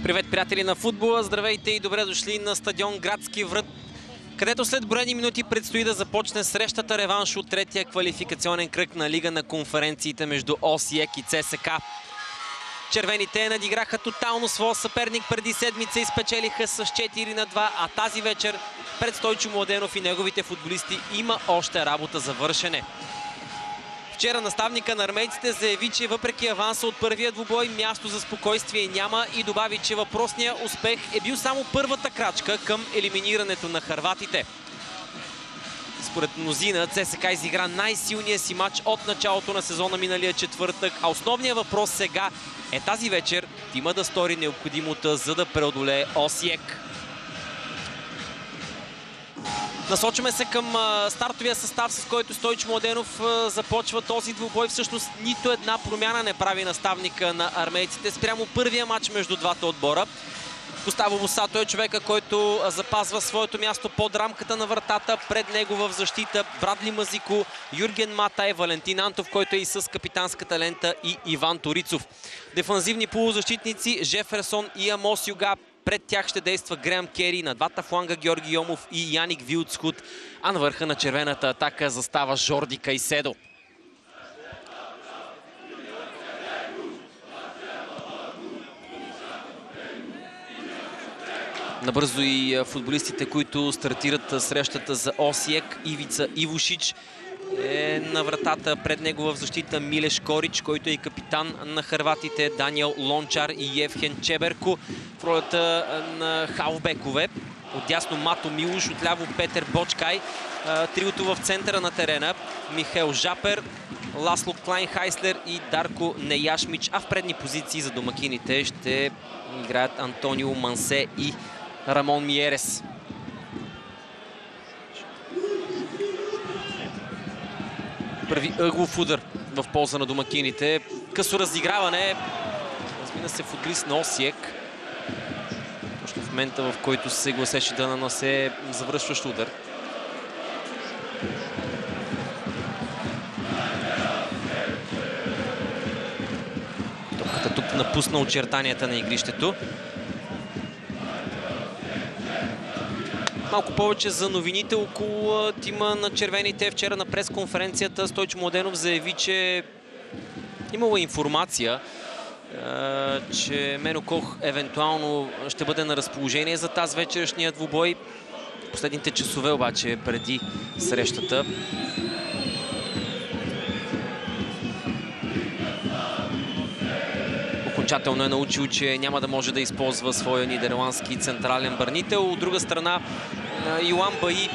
Привет, приятели на футбола! Здравейте и добре дошли на стадион Градски врат, където след броени минути предстои да започне срещата реванш от третия квалификационен кръг на Лига на конференциите между Осиек и ЦСКА. Червените надиграха тотално своя съперник преди седмица и спечелиха с 4-2, а тази вечер пред Стойчо Младенов и неговите футболисти има още работа за вършене. Вчера наставника на армейците заяви, че въпреки аванса от първия двубой място за спокойствие няма и добави, че въпросният успех е бил само първата крачка към елиминирането на хърватите. Според мнозина ЦСКА изигра най-силния си матч от началото на сезона миналия четвъртък, а основният въпрос сега е тази вечер има да стори необходимото, за да преодолее Осиек. Насочваме се към стартовия състав, с който Стойчо Младенов започва този двубой. Всъщност нито една промяна не прави наставника на армейците спрямо първия матч между двата отбора. Густаво Босато е човека, който запазва своето място под рамката на вратата. Пред него в защита Брадли Мазико, Юрген Матай, Валентин Антов, който е и с капитанската лента, и Иван Торицов. Дефанзивни полузащитници Жеферсон и Амос Юга. Пред тях ще действа Греъм Кери, на двата фланга Георги Йомов и Яник Вилдскут, а на върха на червената атака застава Жорди Кайседо. Набързо и футболистите, които стартират срещата за Осиек. Ивица Ивушич е на вратата, пред него в защита Милеш Корич, който е и капитан на хърватите, Даниел Лончар и Евхен Чеберко в ролята на халфбекове. Отдясно Мато Милуш, отляво Петър Бочкай. Триото в центъра на терена Михаил Жапер, Ласло Клайнхайслер и Дарко Неяшмич, а в предни позиции за домакините ще играят Антонио Мансе и Рамон Миерес. Първи ъглов удар в полза на домакините. Късо разиграване. Размина се футболист на Осиек. Точно в момента, в който се гласеше да нанесе завършващ удар. Топката тук напусна очертанията на игрището. Малко повече за новините около тима на червените. Вчера на пресконференцията Стойчо Младенов заяви, че имала информация, че Мено Кох евентуално ще бъде на разположение за тази вечершния двубой. Последните часове обаче преди срещата окончателно е научил, че няма да може да използва своя нидерландски централен бранител. От друга страна, Йоан Баи,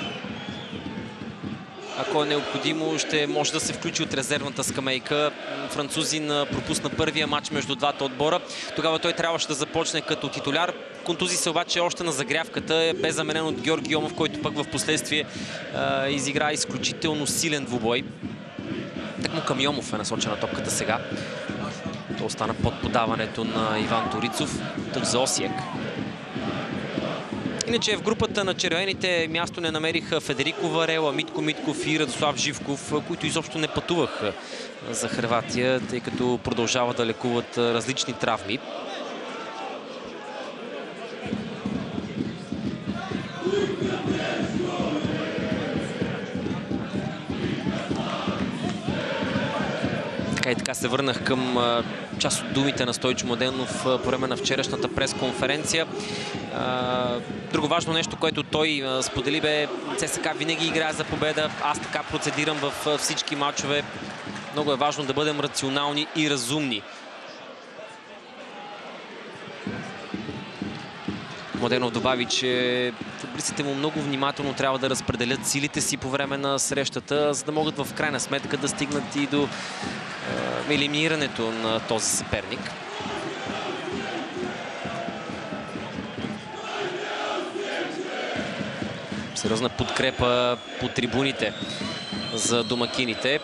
ако е необходимо, ще може да се включи от резервната скамейка. Французин пропусна първия матч между двата отбора. Тогава той трябваше да започне като титуляр. Контузи се обаче още на загрявката. Бе заменен от Георги Йомов, който пък в последствие изигра изключително силен двубой. Так му към Йомов е насочена топката сега. То остана под подаването на Иван Торицов. Тук за Осиек. Иначе в групата на червените място не намериха Федерико Варела, Митко Митков и Радослав Живков, които изобщо не пътуваха за Хърватия, тъй като продължават да лекуват различни травми. Така и така се върнах към част от думите на Стойчо Младенов по време на вчерашната пресконференция. Друго важно нещо, което той сподели, бе: ЦСКА винаги играе за победа. Аз така процедирам в всички матчове. Много е важно да бъдем рационални и разумни. Младенов добави, че футболистите му много внимателно трябва да разпределят силите си по време на срещата, за да могат в крайна сметка да стигнат и до елиминирането на този съперник. Сериозна подкрепа по трибуните за домакините.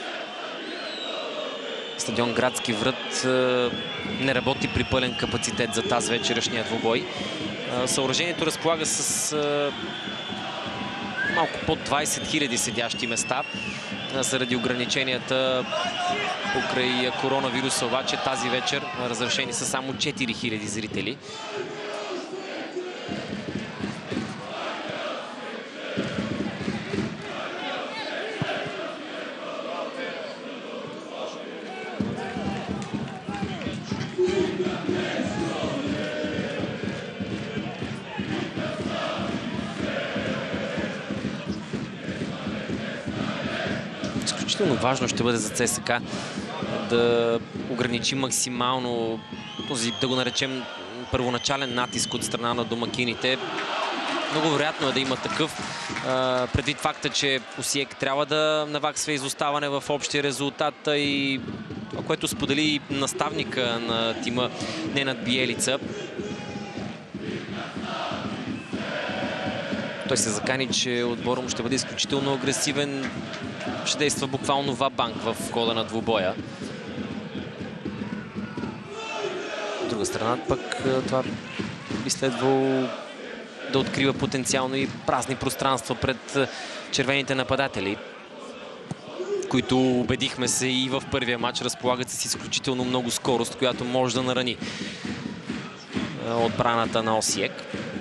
Стадион Градски врат не работи при пълен капацитет за тази вечерашния двубой. Съоръжението разполага с малко под 20 000 седящи места. заради ограниченията покрай коронавируса, обаче тази вечер разрешени са само 4000 зрители. Изключително важно ще бъде за ЦСКА да ограничи максимално този, да го наречем, първоначален натиск от страна на домакините. Много вероятно е да има такъв, предвид факта, че Осиек трябва да наваксва изоставане в общия резултат и това, което сподели наставника на тима Ненад Биелица. Той се закани, че отборът му ще бъде изключително агресивен, ще действа буквално ва-банк в хода на двубоя. От друга страна пък това би следвало да открива потенциално и празни пространства пред червените нападатели, които, убедихме се и в първия матч, разполагат с изключително много скорост, която може да нарани отбраната на Осиек.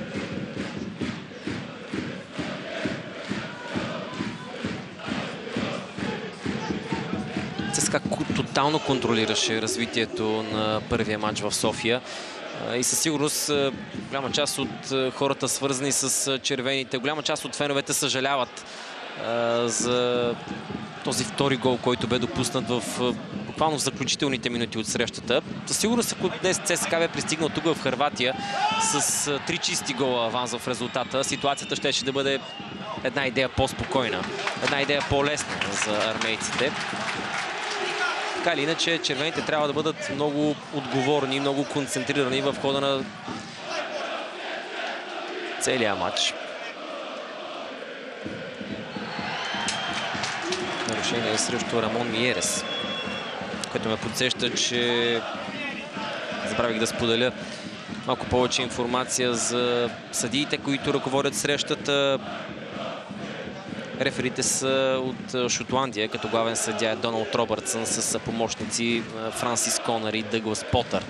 ЦСКА тотално контролираше развитието на първия матч в София и със сигурност голяма част от хората, свързани с червените, голяма част от феновете съжаляват за този втори гол, който бе допуснат в буквално в заключителните минути от срещата. Със сигурност, ако днес ЦСКА бе пристигнал тук в Хърватия с 3 чисти гола аванс в резултата, ситуацията щеше да бъде една идея по-спокойна, една идея по-лесна за армейците. Така или иначе, червените трябва да бъдат много отговорни, много концентрирани в хода на целия матч. Нарушение срещу Рамон Миерес, което ме подсеща, че забравих да споделя малко повече информация за съдиите, които ръководят срещата. Реферите са от Шотландия, като главен съдия е Доналд Робъртсън с помощници Франсис Конър и Дъглас Потър.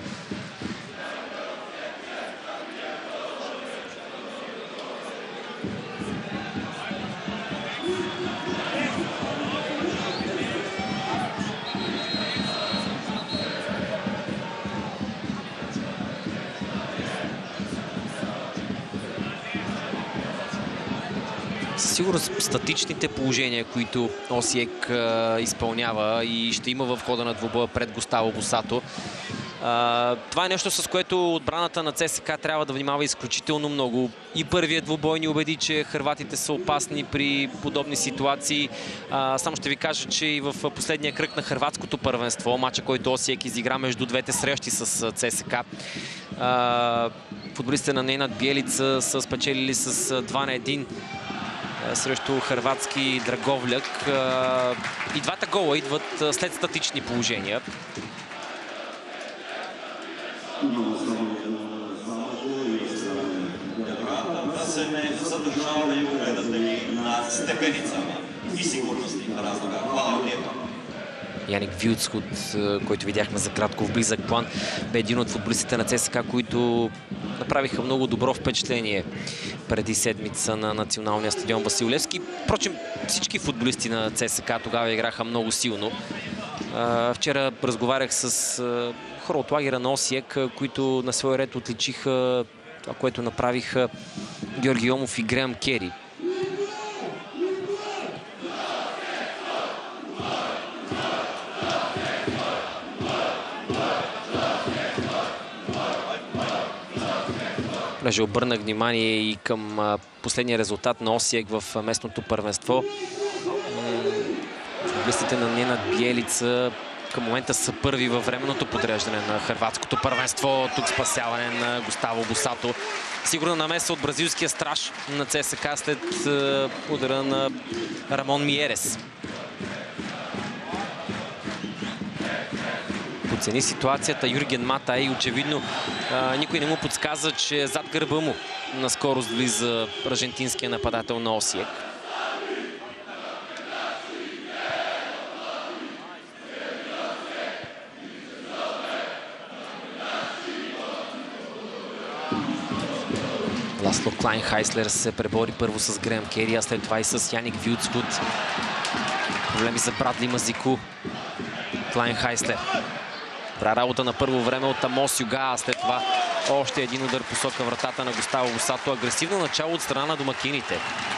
Сигурно статичните положения, които Осиек изпълнява и ще има в хода на двубоя пред Густаво Босато. Това е нещо, с което отбраната на ЦСКА трябва да внимава изключително много. И първият двубой ни убеди, че хърватите са опасни при подобни ситуации. Само ще ви кажа, че и в последния кръг на хърватското първенство, матча, който Осиек изигра между двете срещи с ЦСКА, футболистите на Ненад Биелица са спечелили с 2-1 срещу хърватски Драговляк. И двата гола идват след статични положения. Да се не задържаваме и гледатели на степеница и сигурностни разлога. Хвала лепо. Яник Вилцхуд, който видяхме за кратко в близък план, бе един от футболистите на ЦСКА, които направиха много добро впечатление преди седмица на националния стадион Васил Левски. Впрочем, всички футболисти на ЦСКА тогава играха много силно. Вчера разговарях с хора от лагера на Осиек, които на свой ред отличиха това, което направиха Георги Омов и Греъм Кери. Понеже обърнах внимание и към последния резултат на Осиек в местното първенство. Футболистите на Ненад Биелица към момента са първи във временното подреждане на хърватското първенство. Тук спасяване на Густаво Босато. Сигурно намеса от бразилския страж на ЦСКА след удара на Рамон Миерес. Оцени ситуацията Юрген Мата и очевидно никой не му подсказа, че зад гърба му на скорост влиза аржентинския нападател на Осиек. Ласло Клайнхайслер се пребори първо с Греъм Кери, а след това и с Яник Вилдскут. Проблеми за Брадли Мазику. Клайнхайслер. Добра работа на първо време от Амос Юга, а след това още един удар посока вратата на Густаво Босато. Агресивно начало от страна на домакините.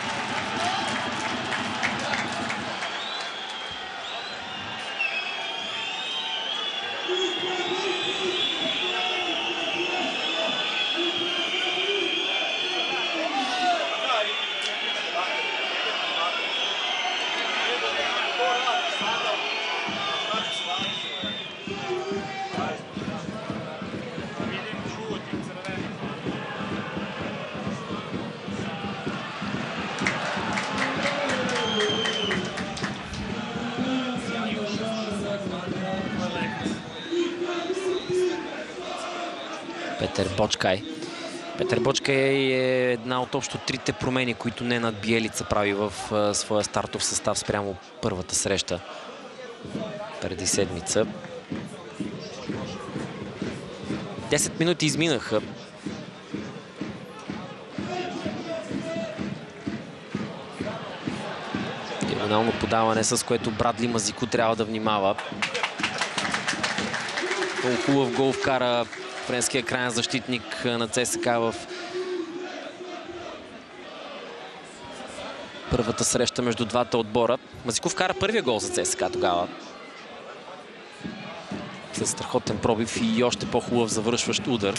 Петър Бочкай. Петър Бочкай е една от общо трите промени, които Ненад Биелица прави в своя стартов състав спрямо първата среща преди седмица. 10 минути изминаха. Диагонално подаване, с което Брадли Мазику трябва да внимава. Много хубав гол вкара френския крайен защитник на ЦСКА в първата среща между двата отбора. Мазику вкара първия гол за ЦСКА тогава. С страхотен пробив и още по-хубав завършващ удар.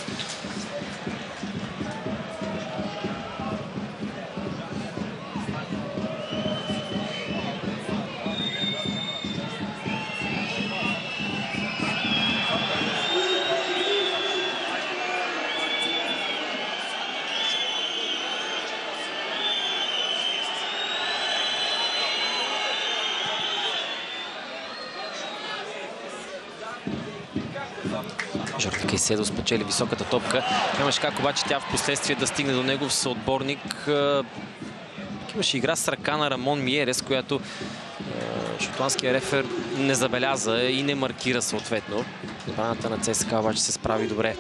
Жорди Кайседо спечели високата топка. Нямаше как обаче тя в последствие да стигне до негов съотборник. Имаше игра с ръка на Рамон Миерес, която шотландския рефер не забеляза и не маркира съответно. Отбраната на ЦСКА обаче се справи добре.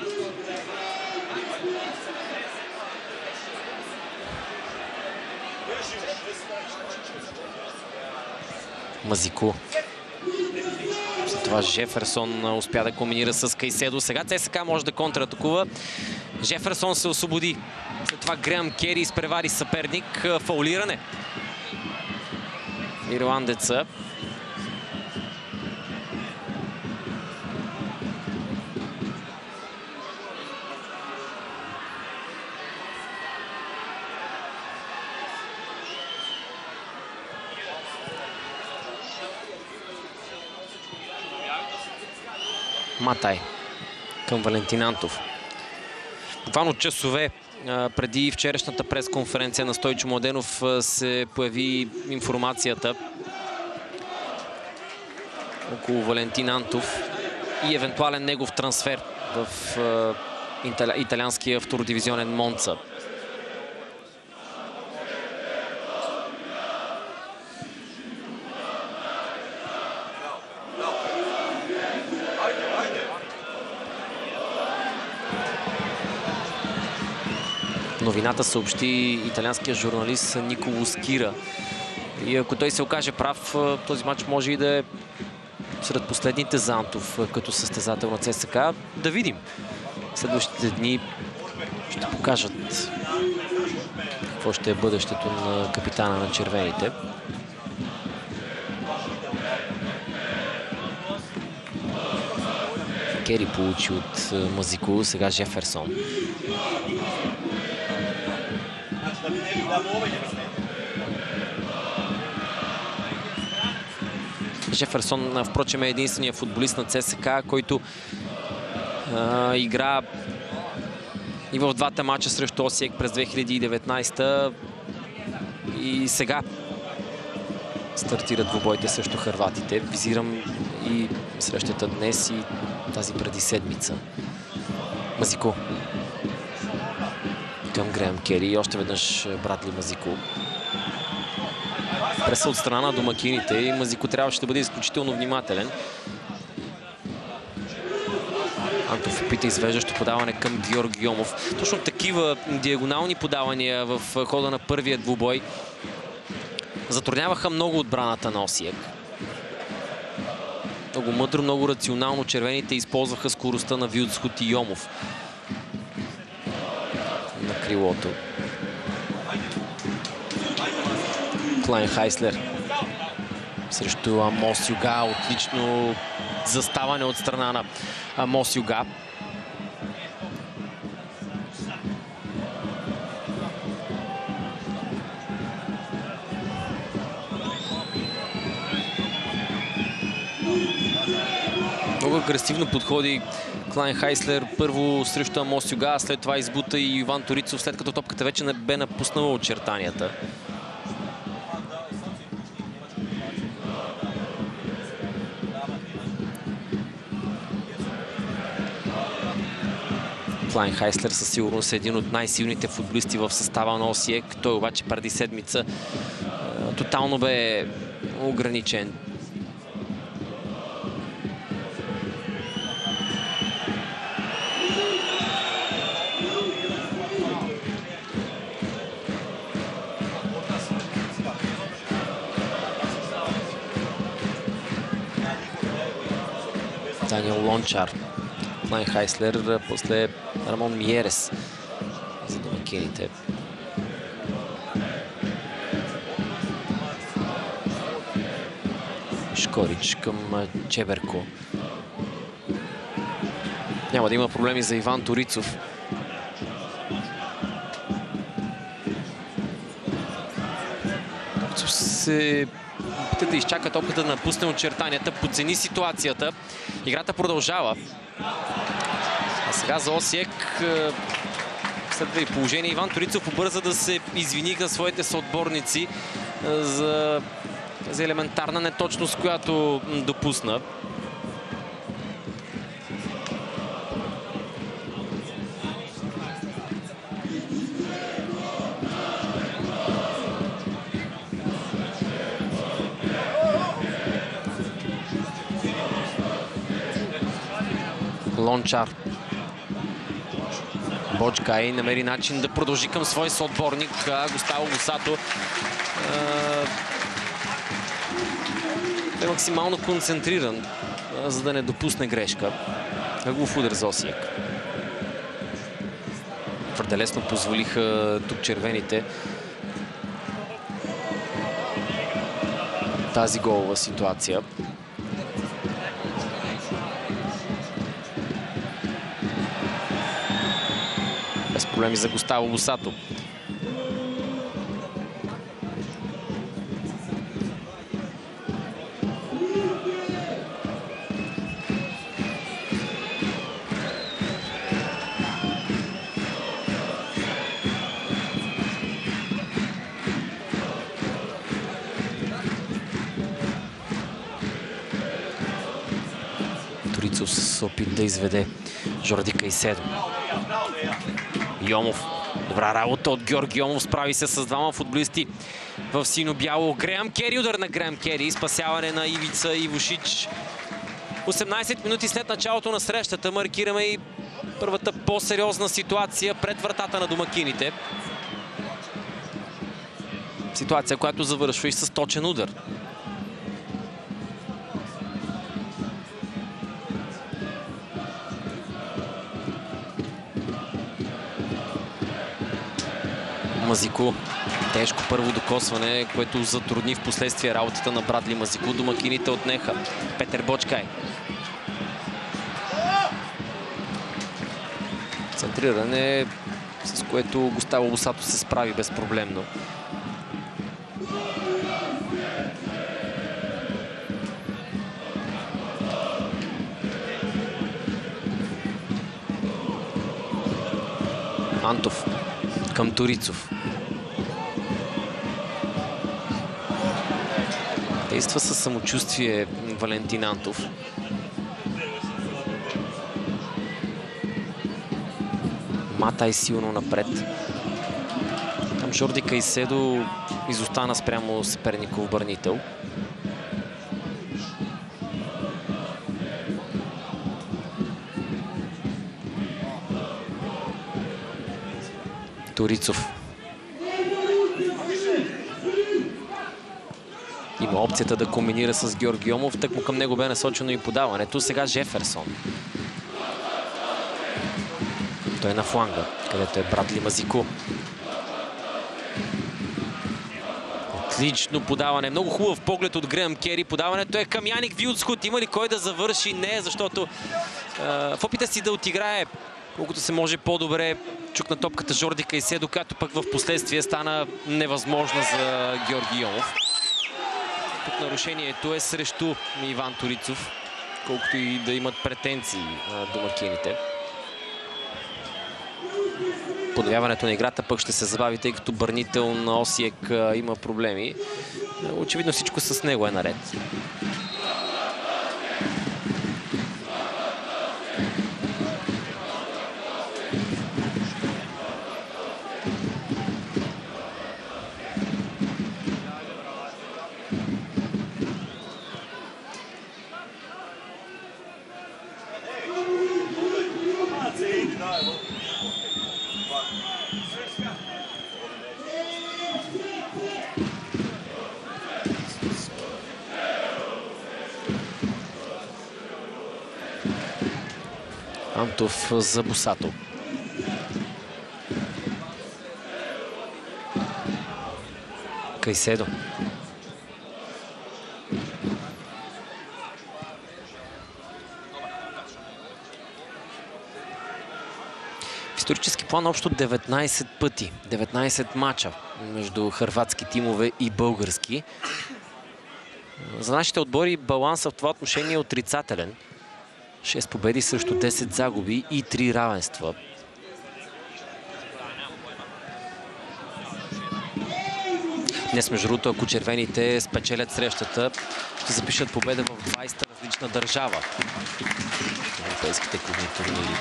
Мазику. След това Жеферсон успя да комбинира с Кайседо. Сега ЦСКА може да контратакува. Жеферсон се освободи. След това Греъм Кери изпревари съперник. Фаулиране. Ирландеца. Матай към Валентин Антов. Буквално часове преди вчерашната пресконференция на Стойчо Младенов се появи информацията около Валентин Антов и евентуален негов трансфер в италианския втородивизионен Монца. Новината съобщи италианския журналист Николо Скира. И ако той се окаже прав, този матч може и да е сред последните за Антов като състезател на ЦСКА. Да видим. Следващите дни ще покажат какво ще е бъдещето на капитана на червените. Кери получи от Мазику, сега Жеферсон. Жеферсон, впрочем, е единственият футболист на ЦСКА, който игра и в двата матча срещу Осиек през 2019 и сега стартират двубоите срещу хърватите. Визирам и срещата днес и тази преди седмица. Мазику към Греъм Кери и още веднъж Брадли Мазику. Преса от страна на домакините и Мазику трябваше да бъде изключително внимателен. Антов опита извеждащо подаване към Георги Йомов. Точно такива диагонални подавания в хода на първия двубой затрудняваха много отбраната на Осиек. Много мъдро, много рационално червените използваха скоростта на Вилдсхут и Йомов на крилото. Клайн Хайслер срещу Амос Юга. Отлично заставане от страна на Амос Юга. Много агресивно подходи Клайн Хайслер. Първо срещу Амос Юга, след това избута и Иван Торицов, след като топката вече не бе напуснала очертанията. Клайн Хайслер със сигурност е един от най-силните футболисти в състава на Осиек. Той обаче преди седмица тотално бе ограничен. Даниел Лончар. Клайн Хайслер, после Рамон Миерес за домакините. Шкорич към Чеберко. Няма да има проблеми за Иван Торицов. Торицов се опита да изчака топката да напусне очертанията, подцени ситуацията. Играта продължава. А сега за Осиек следва и положение. Иван Торицов побърза да се извини на своите съотборници за тази елементарна неточност, която допусна. Лончар. Боджкай намери начин да продължи към свой съотборник Густаво Бусато. Е максимално концентриран, за да не допусне грешка. Ъглов удар за Осиек. Твърде лесно позволиха тук червените тази голова ситуация. Без проблеми за Густаво Бусато. Торицов с опит да изведе Жорди Кайседо. Йомов. Добра работа от Георги Йомов. Справи се с двама футболисти в сино-бяло. Греъм Кери. Удар на Греъм Кери. Спасяване на Ивица Ивушич. 18 минути след началото на срещата маркираме и първата по-сериозна ситуация пред вратата на домакините. Ситуация, която завършва и с точен удар. Мазико. Тежко първо докосване, което затрудни в последствие работата на Брадли Мазико. Домакините отнеха. Петър Боджкай. Центриране, с което Густаво Бусато се справи безпроблемно. Антов към Торицов. Действа със самочувствие Валентин Антов. Матай силно напред. Там Жорди Кайседо изостана спрямо съперников отбранител. Торицов. Има опцията да комбинира с Георги Йомов, тъкмо към него бе насочено и подаването. Сега Жеферсон. Той е на фланга, където е Брадли Мазико. Отлично подаване. Много хубав поглед от Греъм Кери. Подаването е към Яник Вилдскут. Има ли кой да завърши? Не, защото в опита си да отиграе колкото се може по-добре чукна топката Жорди Кайседо, която пък в последствие стана невъзможна за Георги Йомов. Тук нарушението е срещу Иван Торицов, колкото и да имат претенции домакините. Подновяването на играта пък ще се забави, тъй като бранител на Осиек има проблеми. Очевидно всичко с него е наред. Антов за Босато. Кайседо. В исторически план общо 19 пъти, 19 мача между хърватски тимове и български. За нашите отбори балансът в това отношение е отрицателен. 6 победи срещу 10 загуби и 3 равенства. Днес, между другото, ако червените спечелят срещата, ще запишат победа в 20-та различна държава в европейските клубни турнири.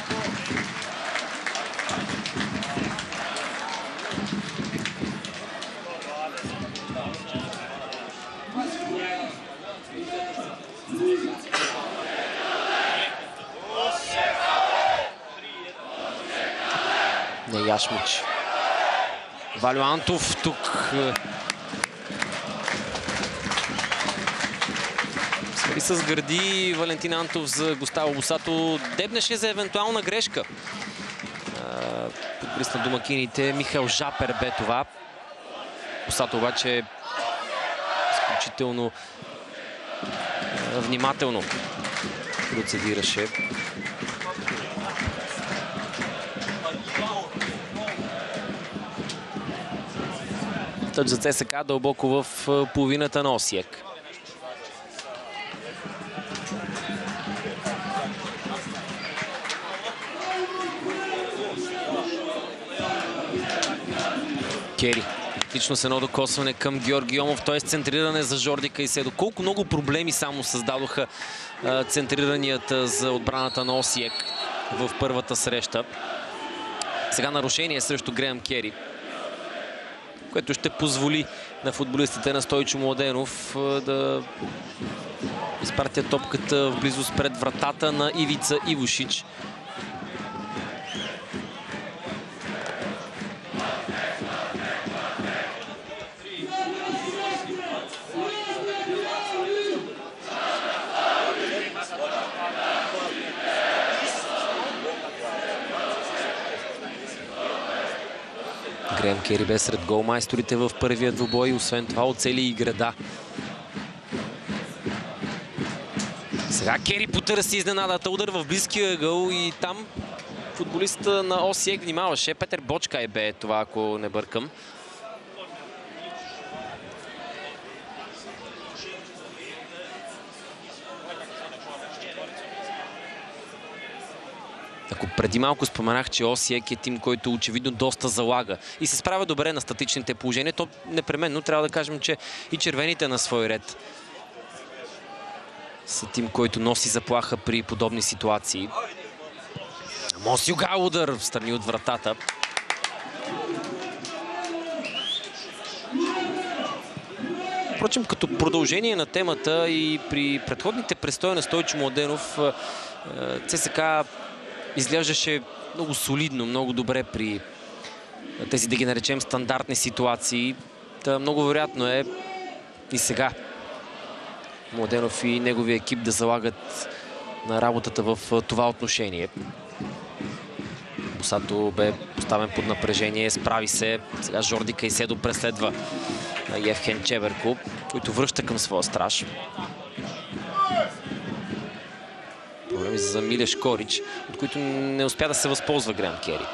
Яшмич. Валю Антов тук. Свали с гърди Валентин Антов за Густаво Босато. Дебнеше за евентуална грешка. Подбриз на домакините. Михаил Жапер бе това. Босато обаче изключително внимателно процедираше. Тъч за ЦСК дълбоко в половината на Осиек. Кери. Отлично с едно докосване към Георги Йомов, т.е. центриране за Жорди Кайседо. Колко много проблеми само създадоха центриранията за отбраната на Осиек в първата среща. Сега нарушение срещу Греъм Кери, което ще позволи на футболистите на Стойчо Младенов да изпратят топката в близост пред вратата на Ивица Ивушич. Греъм Кери бе сред голмайсторите в първия двубой, освен това оцели и града. Сега Кери потърси изненадата, удар в близкия ъгъл и там футболиста на Осиек внимаваше. Петър Бочкай бе това, ако не бъркам. Ако преди малко споменах, че Осиек е тим, който очевидно доста залага и се справя добре на статичните положения, то непременно трябва да кажем, че и червените на свой ред са тим, който носи заплаха при подобни ситуации. Мосюга удар в страни от вратата. Впрочем, като продължение на темата и при предходните престои на Стойчо Младенов, ЦСКА изглеждаше много солидно, много добре при тези, да ги наречем, стандартни ситуации. Та много вероятно е и сега Младенов и неговия екип да залагат на работата в това отношение. Босато бе поставен под напрежение, справи се. Сега Жорди Кайседо преследва Евхен Чеверко, който връща към своя страж. Проблеми за Милеш Корич, от които не успя да се възползва Греъм Кери.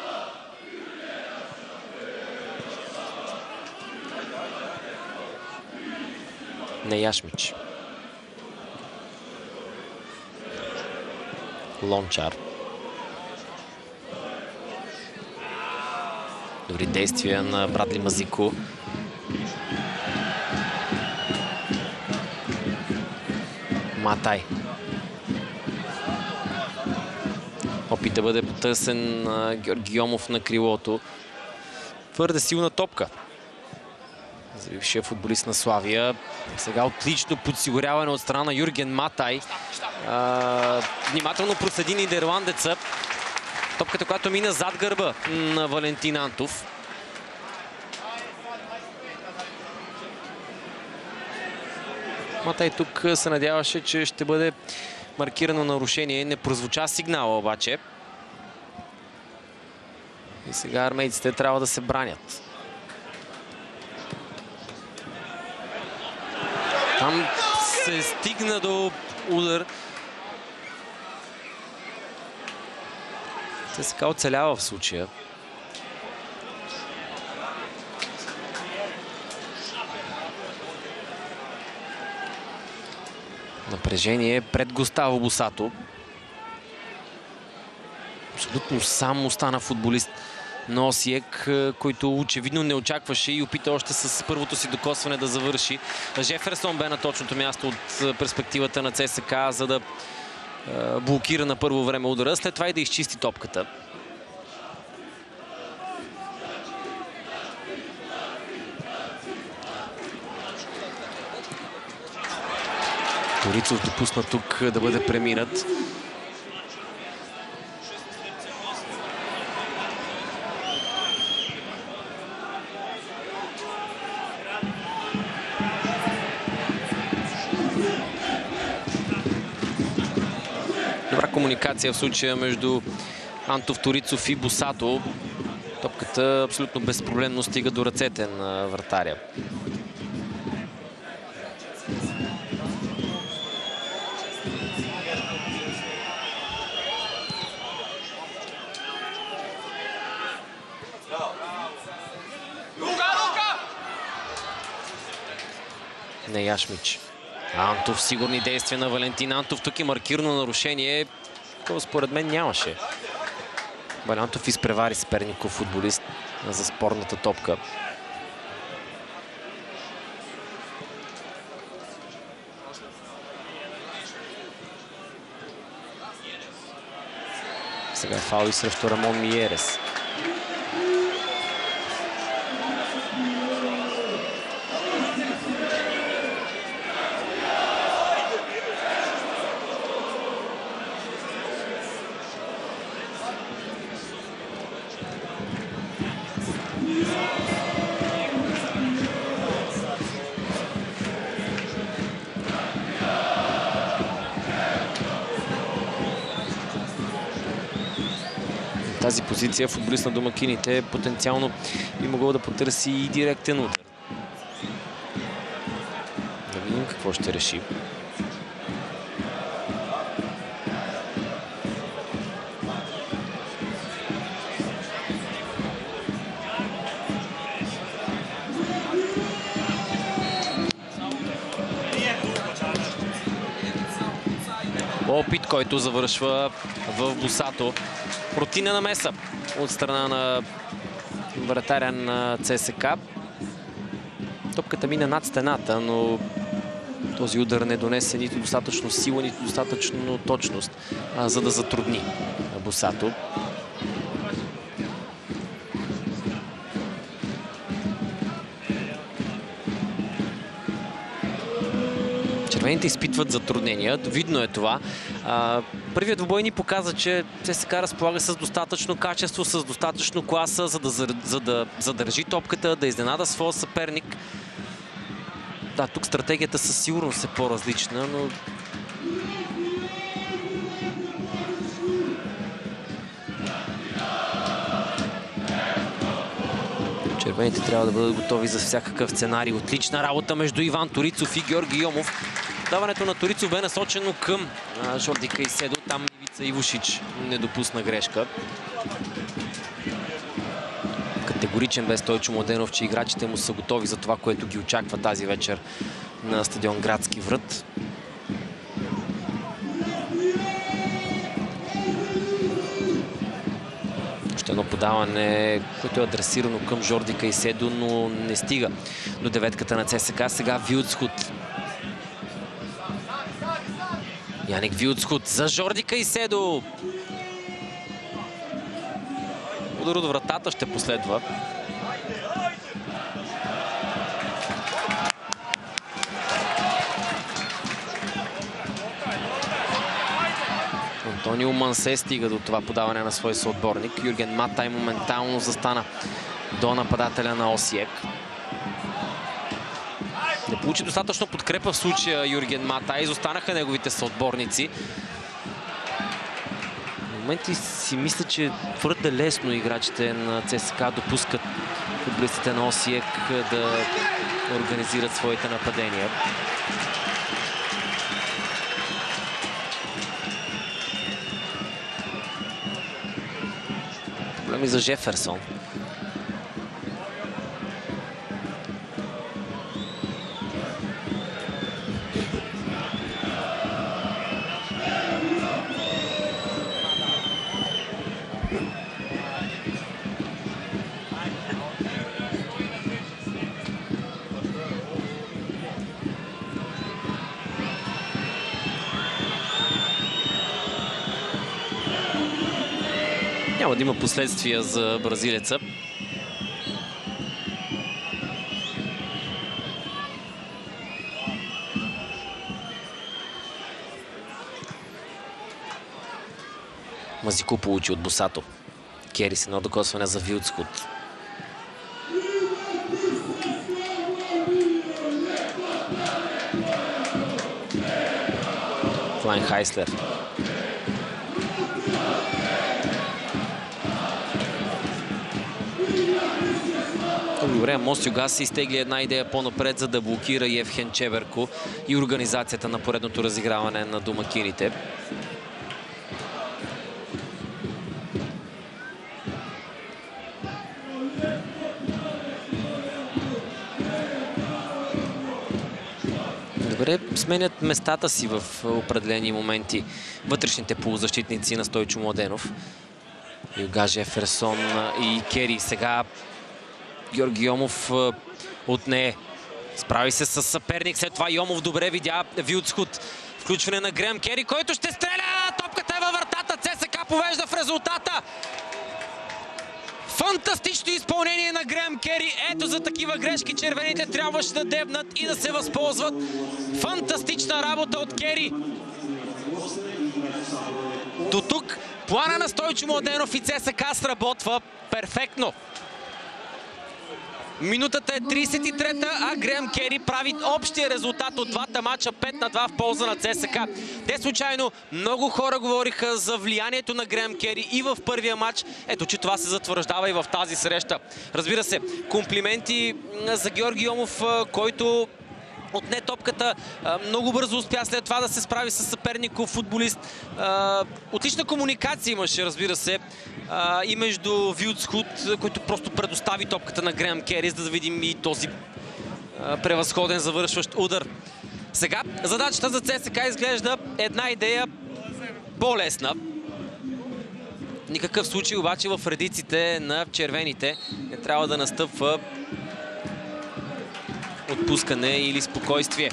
Неяшмич. Лончар. Добри действия на Брадли Мазико. Матай. Опит да бъде потърсен Георги Йомов на крилото. Твърде силна топка за бившия футболист на Славия. Сега отлично подсигуряване от страна на Юрген Матай. Внимателно проследи нидерландеца. Топката, която мина зад гърба на Валентин Антов. Матай тук се надяваше, че ще бъде маркирано нарушение. Не прозвуча сигнала обаче. И сега армейците трябва да се бранят. Там се стигна до удар. ЦСКА оцелява в случая. Напрежение пред Густаво Босато. Абсолютно сам остана футболист на Осиек, който очевидно не очакваше и опита още с първото си докосване да завърши. Жеферсон бе на точното място от перспективата на ЦСКА, за да блокира на първо време удара, след това и да изчисти топката. Торицов допусна тук да бъде преминат. Добра комуникация в случая между Антов, Торицов и Босато. Топката абсолютно безпроблемно стига до ръцете на вратаря. Неяшмич. Антов, сигурни действия на Валентин Антов. Тук е маркирано нарушение. Такова според мен нямаше. Валентов изпревари съперников футболист за спорната топка. Сега фаул и срещу Рамон Миерес. Тази позиция футболист на домакините потенциално би могъл да потърси и директен удар. Да видим какво ще реши. Опит, който завършва в Босато. Противна намеса от страна на вратаря на ЦСКА. Топката мина над стената, но този удар не донесе нито достатъчно сила, нито достатъчно точност, за да затрудни Босато. Червените изпитват затруднения, видно е това. Първият двубой ни показа, че ЦСКА разполага с достатъчно качество, с достатъчно класа, за да задържи топката, да изненада своя съперник. Да, тук стратегията със сигурност е по-различна, но червените трябва да бъдат готови за всякакъв сценарий. Отлична работа между Иван Торицов и Георги Йомов. Даването на Торицов бе насочено към Жорди Кайседо. Там Ивица Ивушич не допусна грешка. Категоричен бе Стойчо Младенов, че играчите му са готови за това, което ги очаква тази вечер на стадион Градски врат. Още едно подаване, което е адресирано към Жорди Кайседо, но не стига до деветката на ЦСКА. Сега Вилцхут. Яник Вилцхут за Жорди Кайседо. Удар от вратата ще последва. Антонио Мансе стига до това подаване на свой съотборник. Юрген Матай моментално застана до нападателя на Осиек. Не получи достатъчно подкрепа в случая Юрген Матай. Изостанаха неговите съотборници. В моменти си мисля, че твърде лесно играчите на ЦСКА допускат футболистите на Осиек да организират своите нападения. Проблеми за Жеферсон. Няма да има последствия за бразилеца. Мазико получи от Босато. Кери с едно докосване за Вилцхут. Флайн Хайслер. Добре, Мостюгас се изтегли една идея по-напред, за да блокира Евхен Чеверко и организацията на поредното разиграване на домакините. Добре, сменят местата си в определени моменти вътрешните полузащитници на Стойчо Младенов. Юга Жеферсон и Кери. Сега Георги Йомов отне. Справи се с съперник. След това Йомов добре видя Вилцхут. Включване на Греъм Кери, който ще стреля! Топката е във вратата. ЦСКА повежда в резултата. Фантастично изпълнение на Греъм Кери. Ето за такива грешки червените трябваше да дебнат и да се възползват. Фантастична работа от Кери. До тук плана на Стойчо Младенов и ЦСКА сработва перфектно. Минутата е 33-та, а Греъм Кери прави общия резултат от двата матча 5-2 в полза на ЦСКА. Те случайно много хора говориха за влиянието на Греъм Кери и в първия матч. Ето, че това се затвърждава и в тази среща. Разбира се, комплименти за Георги Йомов, който отне топката, много бързо успя след това да се справи с съперников футболист. Отлична комуникация имаше, разбира се, и между Вилцхут, който просто предостави топката на Греъм Кери, за да видим и този превъзходен завършващ удар. Сега задачата за ЦСКА изглежда една идея по-лесна. В никакъв случай обаче в редиците на червените не трябва да настъпва отпускане или спокойствие.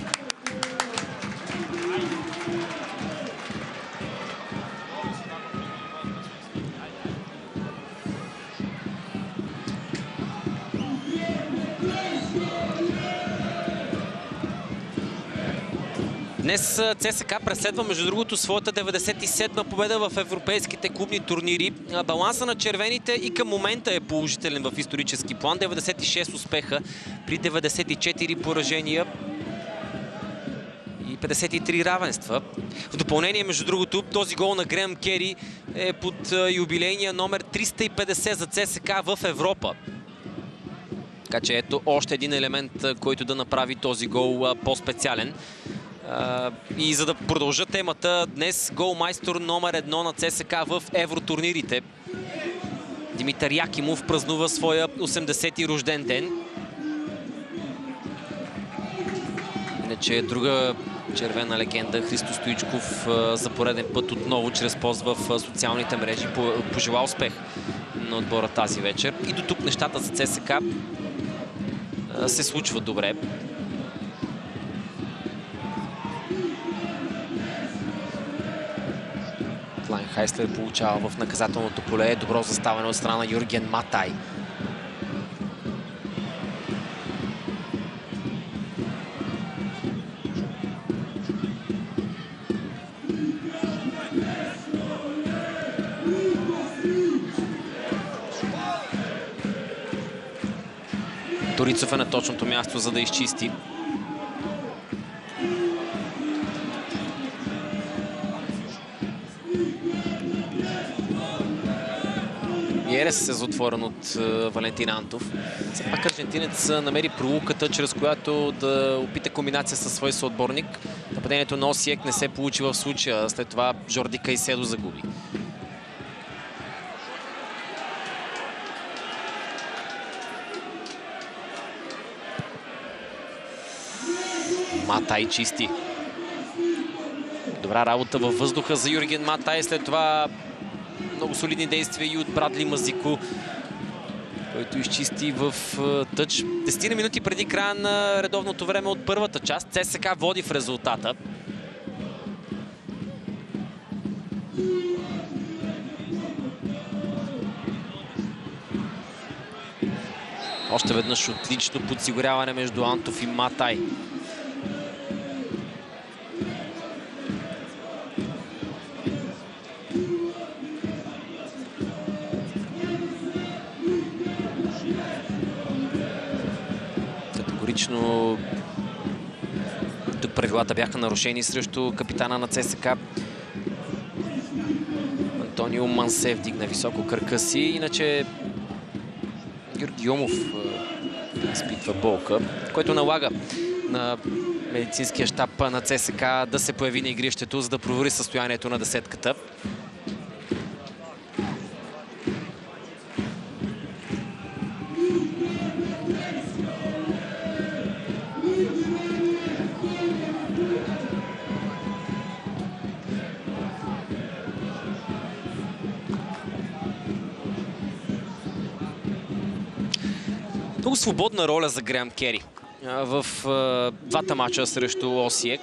Днес ЦСКА преследва, между другото, своята 97-ма победа в европейските клубни турнири. Баланса на червените и към момента е положителен в исторически план. 96 успеха при 94 поражения и 53 равенства. В допълнение, между другото, този гол на Греъм Кери е под юбилейния номер 350 за ЦСКА в Европа. Така че ето още един елемент, който да направи този гол по-специален. И за да продължа темата, днес голмайстор номер 1 на ЦСКА в евротурнирите. Димитър Якимов празнува своя 80-ти рожден ден. Иначе е друга червена легенда, Христо Стоичков, за пореден път отново чрез пост в социалните мрежи пожела успех на отбора тази вечер. И до тук нещата за ЦСКА се случват добре. Клайн Хайслер получава в наказателното поле. Добро заставане от страна на Юрген Матай. Торицов е на точното място, за да изчисти. Миерес е затворен от Валентин Антов. Все пак аржентинец намери пролуката, чрез която да опита комбинация със свой съотборник. Нападението на Осиек не се получи в случая. След това Жорди Кайседо загуби. Матай чисти. Добра работа във въздуха за Юрген Матай. След това много солидни действия и от Брадли Мазико, който изчисти в тъч. 10 минути преди края на редовното време от първата част. ЦСКА води в резултата. Още веднъж отлично подсигуряване между Антов и Матай. Категорично тук правилата бяха нарушени срещу капитана на ЦСКА. Антонио Мансе вдигна високо кръка си. Иначе Георги Йомов изпитва болка, който налага на медицинския щаб на ЦСКА да се появи на игрището, за да провери състоянието на десетката. Много свободна роля за Греъм Кери в двата мача срещу Осиек.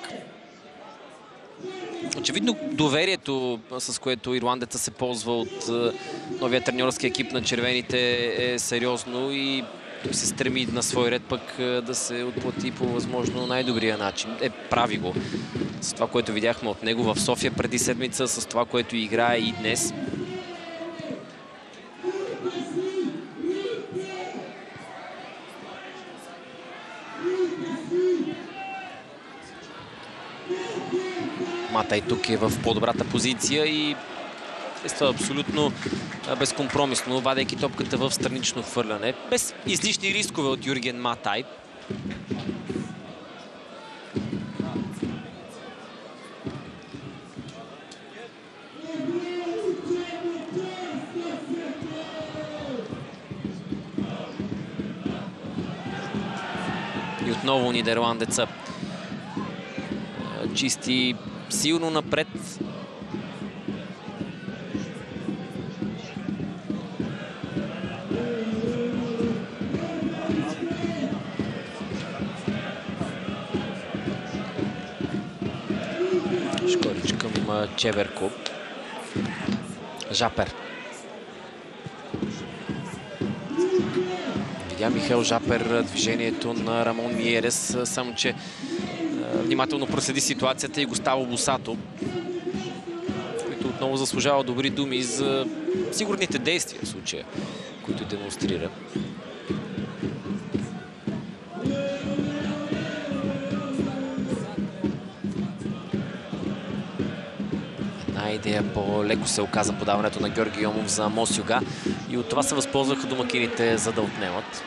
Очевидно доверието, с което ирландеца се ползва от новия треньорски екип на червените, е сериозно и се стреми на свой ред пък да се отплати по възможно най-добрия начин. Прави го с това, което видяхме от него в София преди седмица, с това, което играе и днес. Матай тук е в по-добрата позиция и действа абсолютно безкомпромисно, вадейки топката в странично хвърляне. Без излишни рискове от Юрген Матай. И отново нидерландеца чисти силно напред. Шкорич към Чеверко. Жапер. Видя Михаил Жапер движението на Рамон Миерес, само че внимателно проследи ситуацията и Густаво Босато, който отново заслужава добри думи за сигурните действия в случая, които демонстрира. Една идея по-леко се оказа подаването на Георги Йомов за Амос Юга и от това се възползваха домакините, за да отнемат.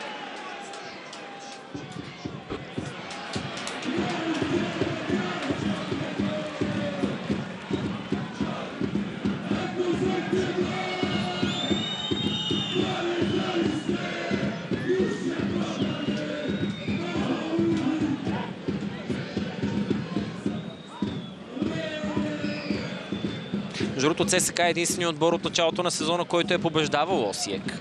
Между другото, ЦСКА е единственият отбор от началото на сезона, който е побеждавал Осиек.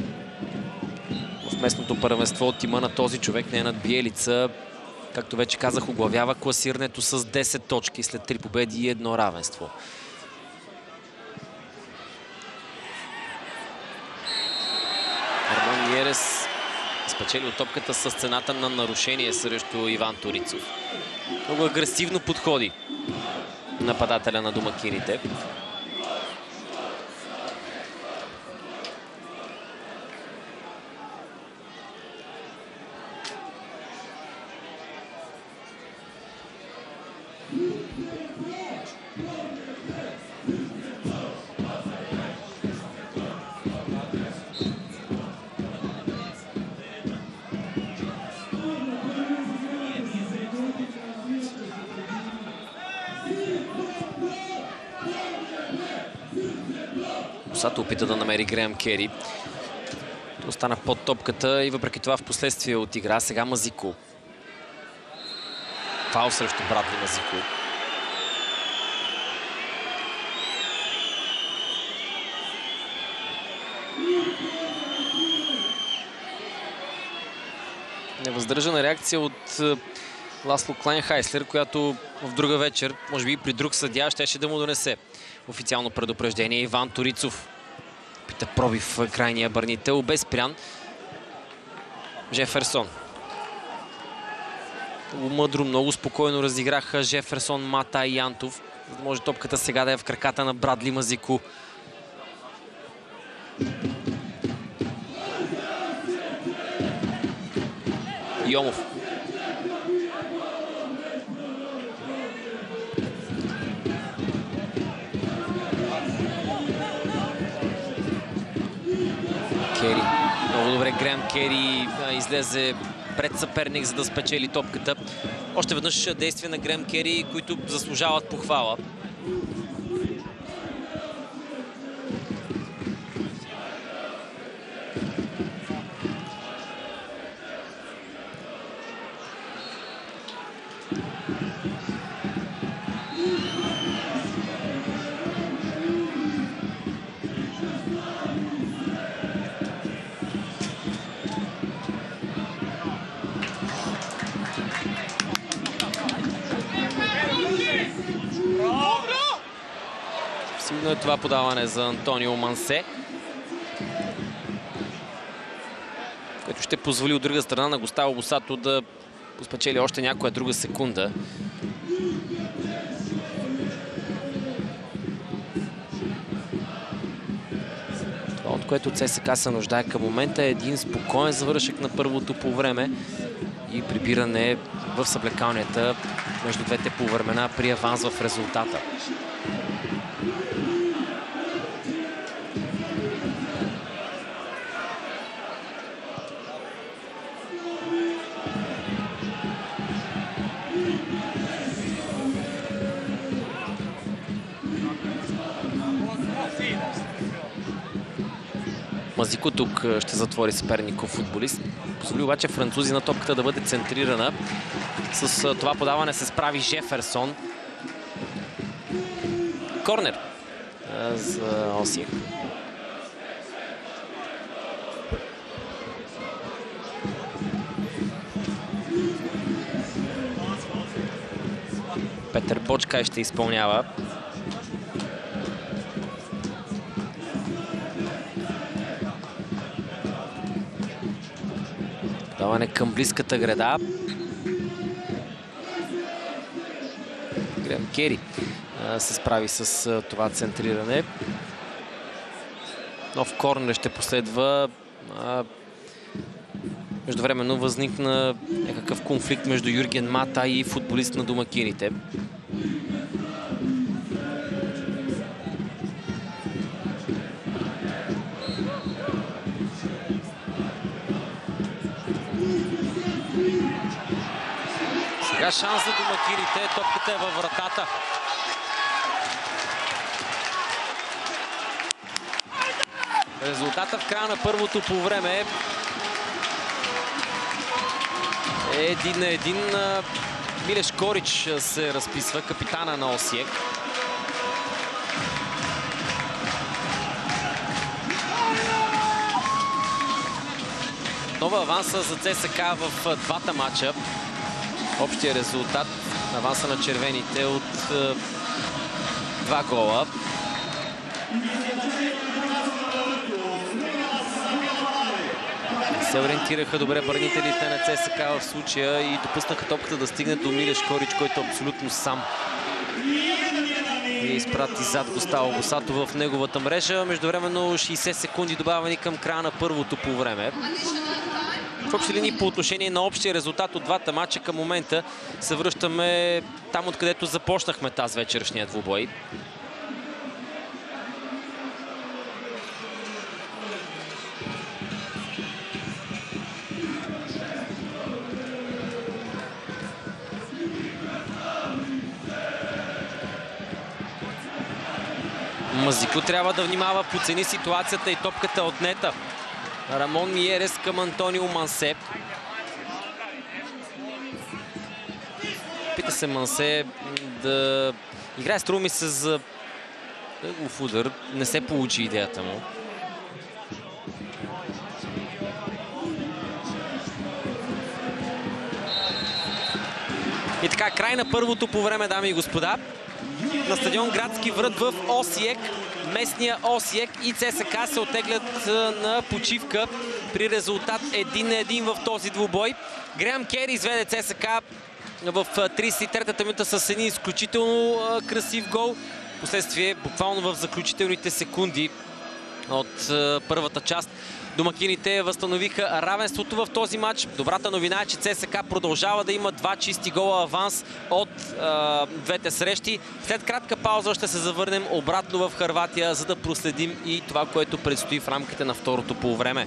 В местното първенство от тима на този човек, Ненад Биелица, както вече казах, оглавява класирането с 10 точки след 3 победи и 1 равенство. Арман Миерес спечели от топката с цената на нарушение срещу Иван Торицов. Много агресивно подходи нападателя на домакините. Босато опита да намери Греъм Кери. Остана под топката и въпреки това в последствие отигра. Сега Мазико. Фаул срещу Брадли Мазико. Невъздържана реакция от Ласло Клайнхайслер, която в друга вечер, може би при друг съдия, щеше да му донесе официално предупреждение. Иван Торицов пита пробив в крайния бранител, без спрян. Жеферсон. Много мъдро, много спокойно разиграха Жеферсон, Мата и Янтов, за да може топката сега да е в краката на Брадли Мазико. Йомов. Кери. Много добре Греъм Кери излезе пред съперник, за да спечели топката. Още веднъж действия на Греъм Кери, които заслужават похвала. Силно е това подаване за Антонио Мансе, което ще позволи от друга страна на Густаво Босато да спечели още някоя друга секунда. Това, от което ЦСКА се нуждае към момента, е един спокоен завършек на първото полувреме и прибиране в съблекалнията между двете полувремена при аванс в резултата. Мазико тук ще затвори съперников футболист. Позволи обаче французи на топката да бъде центрирана. С това подаване се справи Жеферсон. Корнер за Осиек. Петър Бочкай ще изпълнява. Даване към близката града. Греъм Кери се справи с това центриране. Нов корнер ще последва. Междувременно възникна някакъв конфликт между Юрген Мата и футболист на домакините. Сега шанс за домакините. Топката е във вратата. Резултата в края на първото по време е 1-1. Милеш Корич се разписва, капитана на Осиек. Нова аванса за ЦСКА в двата матча. Общия резултат на аванса на червените от 2 гола. Се ориентираха добре бранителите на ЦСКА в случая и допуснаха топката да стигне до Милеш Корич, който абсолютно сам и изпрати зад Густаво Босато в неговата мрежа. Междувременно 60 секунди добавени към края на първото по време. В общи линии по отношение на общия резултат от двата матча към момента се връщаме там, откъдето започнахме тази вечершния двубой. Мазико трябва да внимава, подцени ситуацията и топката отнета. Рамон Миерес към Антонио Мансе. Пита се Мансе да играе, струва ми се, за ъглов удар. Не се получи идеята му. И така, край на първото по време, дами и господа. На стадион Градски врат в Осиек. Местния Осиек и ЦСКА се оттеглят на почивка при резултат 1-1 в този двубой. Греъм Кери изведе ЦСКА в 33-та минута с един изключително красив гол. Последствие, буквално в заключителните секунди от първата част, домакините възстановиха равенството в този матч. Добрата новина е, че ЦСКА продължава да има 2 чисти гола аванс от двете срещи. След кратка пауза ще се завърнем обратно в Хърватия, за да проследим и това, което предстои в рамките на второто полувреме.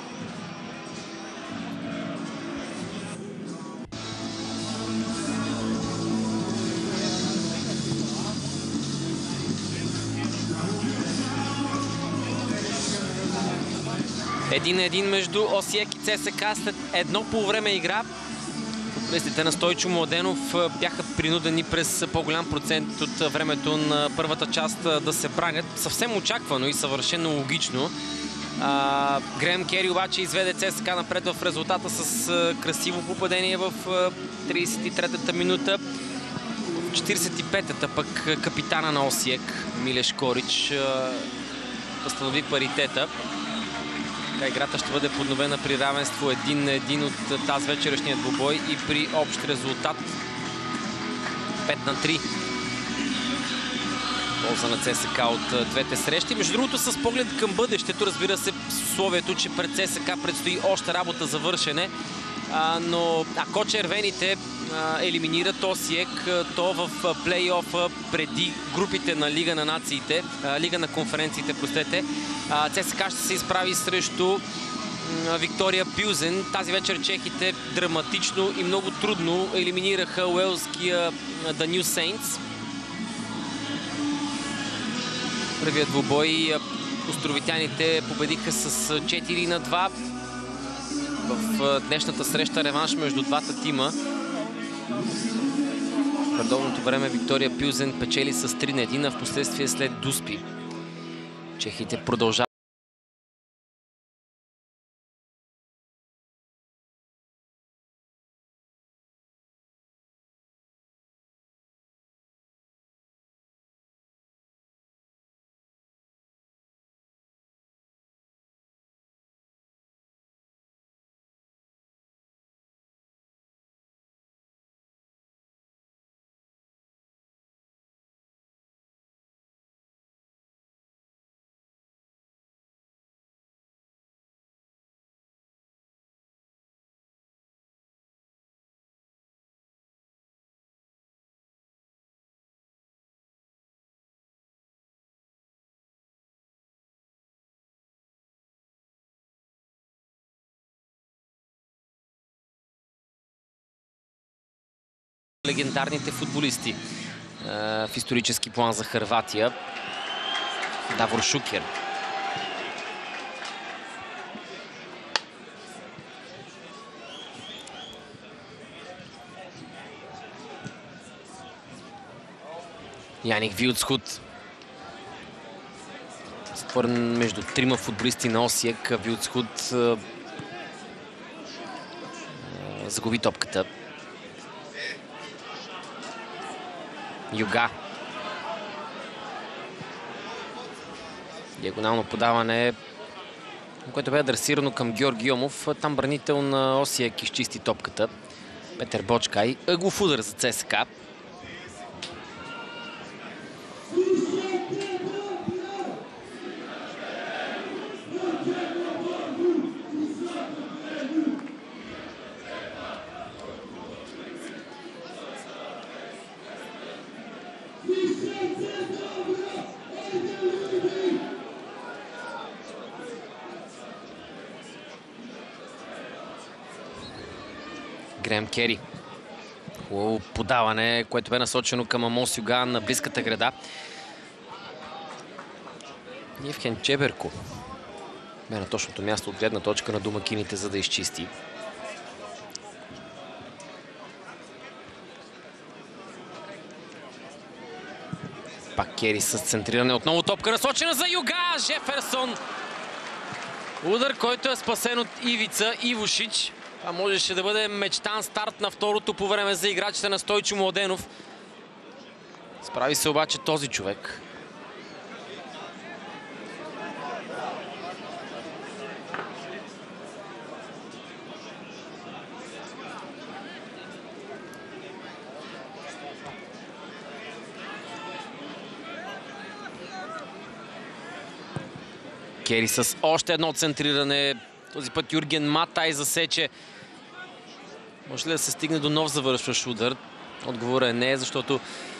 Един между Осиек и ЦСКА след едно полувреме игра. Футболистите на Стойчо Младенов бяха принудени през по-голям процент от времето на първата част да се бранят. Съвсем очаквано и съвършено логично. Греъм Кери обаче изведе ЦСКА напред в резултата с красиво попадение в 33-та минута. В 45-та пък капитана на Осиек Милеш Корич възстанови паритета. Играта ще бъде подновена при равенство 1-1 от тази вечерашния двубой и при общ резултат 5-3. Полза на ЦСКА от двете срещи. Между другото, с поглед към бъдещето, разбира се, с условието, че пред ЦСКА предстои още работа за вършене. Но ако червените елиминират Осиек, то в плей-офа преди групите на Лига на нациите, Лига на конференциите, простете, ЦСКА ще се изправи срещу Виктория Пилзен. Тази вечер чехите драматично и много трудно елиминираха уелския The New Saints. Първият двубой островитяните победиха с 4-2. В днешната среща реванш между двата тима. В редовното време Виктория Пилзен печели с 3-1, а в последствие след Дуспи чехите продължават. легендарните футболисти в исторически план за Хърватия. Давор Шукер. Яник Вилцхуд. Створен между трима футболисти на Осиек. Вилцхуд загуби топката. Юга. Диагонално подаване, което бе адресирано към Георги Йомов. Там бранител на Осиек изчисти топката. Петър Бочкай. Ъглов удар за ЦСКА. Греъм Кери. Хубаво подаване, което бе насочено към Амос Юга на близката града. Евхен Чеберко бе на точното място от гледна точка на домакините, за да изчисти. Пак Кери с центриране. Отново топка насочена за Юга. Жеферсон. Удар, който е спасен от Ивица Ивушич. Това можеше да бъде мечтан старт на второто по време за играчите на Стойчо Младенов. Справи се обаче този човек. Кери с още едно центриране. Този път Юрген Матай засече. Може ли да се стигне до нов завършващ удар? Отговорът е не, защото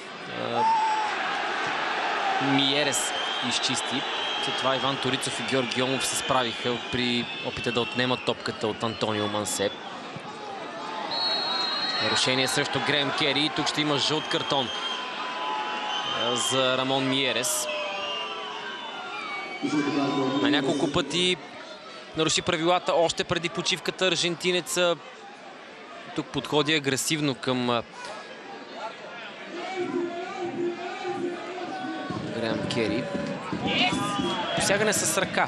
Миерес изчисти. След това Иван Торицов и Георги Йомов се справиха при опита да отнемат топката от Антонио Мансе. Решение срещу Греъм Кери. Тук ще има жълт картон за Рамон Миерес. На няколко пъти наруши правилата още преди почивката аржентинеца. Тук подходи агресивно към Греъм Кери. Посягане с ръка.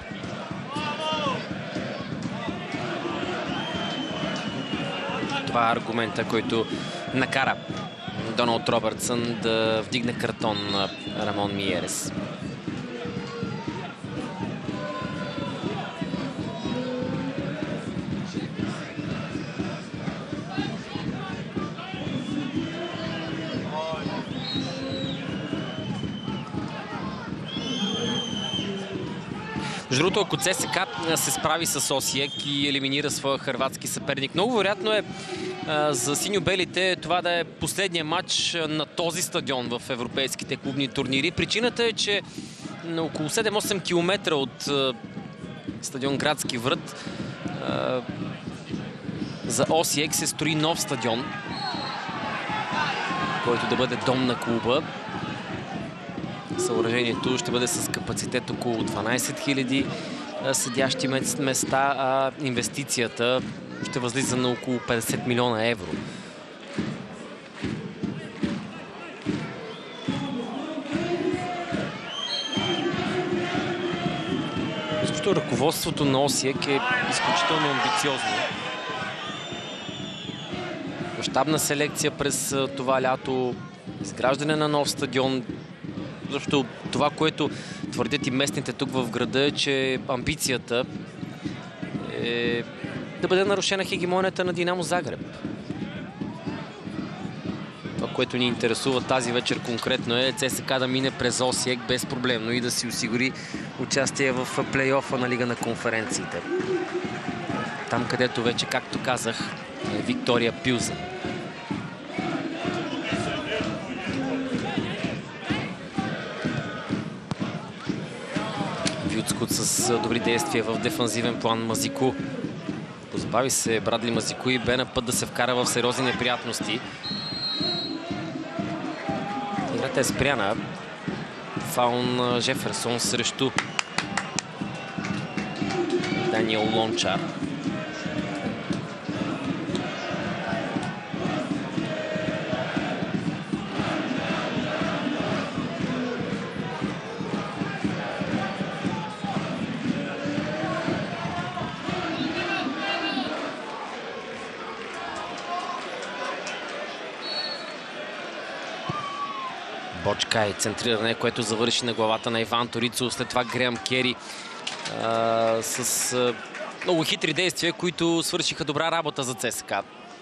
Това е аргумента, който накара Доналд Робъртсън да вдигне картон на Рамон Миерес. Между другото, ако ЦСКА се справи с Осиек и елиминира своя хърватски съперник, много вероятно е за синьо-белите това да е последния матч на този стадион в европейските клубни турнири. Причината е, че на около 7-8 км от стадион Градски врат за Осиек се строи нов стадион, който да бъде дом на клуба. Съоръжението ще бъде с капацитет около 12 000 седящи места, а инвестицията ще възлиза на около 50 милиона евро. Защото ръководството на Осиек е изключително амбициозно. Мащабна селекция през това лято, изграждане на нов стадион. Защото това, което твърдят и местните тук в града, е, че амбицията е да бъде нарушена хегемонията на Динамо Загреб. Това, което ни интересува тази вечер конкретно е ЦСКА да мине през Осиек безпроблемно и да си осигури участие в плейофа на Лига на конференциите. Там, където вече, както казах, е Виктория Пилзен. С добри действия в дефанзивен план. Мазику. Позабави се Брадли Мазику и бе на път да се вкара в сериозни неприятности. Играта е спряна. Фаул на Жеферсон срещу Даниел Лончар. Бочкай центриране, което завърши на главата на Иван Торицов. След това Греъм Кери с много хитри действия, които свършиха добра работа за ЦСКА.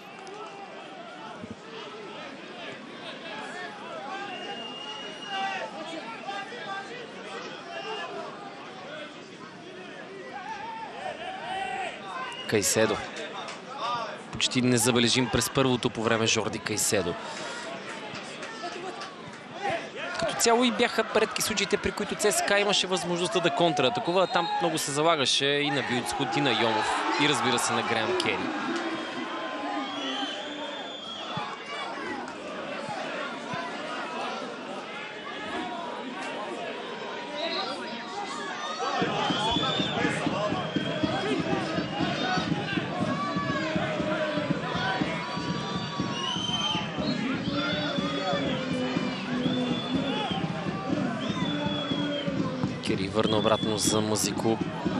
Кайседо. Почти незабележим през първото по време Жорди Кайседо. Като цяло и бяха редки случаите, при които ЦСКА имаше възможността да контратакува. Там много се залагаше и на Вилцкот, и на Йомов, и разбира се на Греъм Кери. Кери върна обратно за Мазико,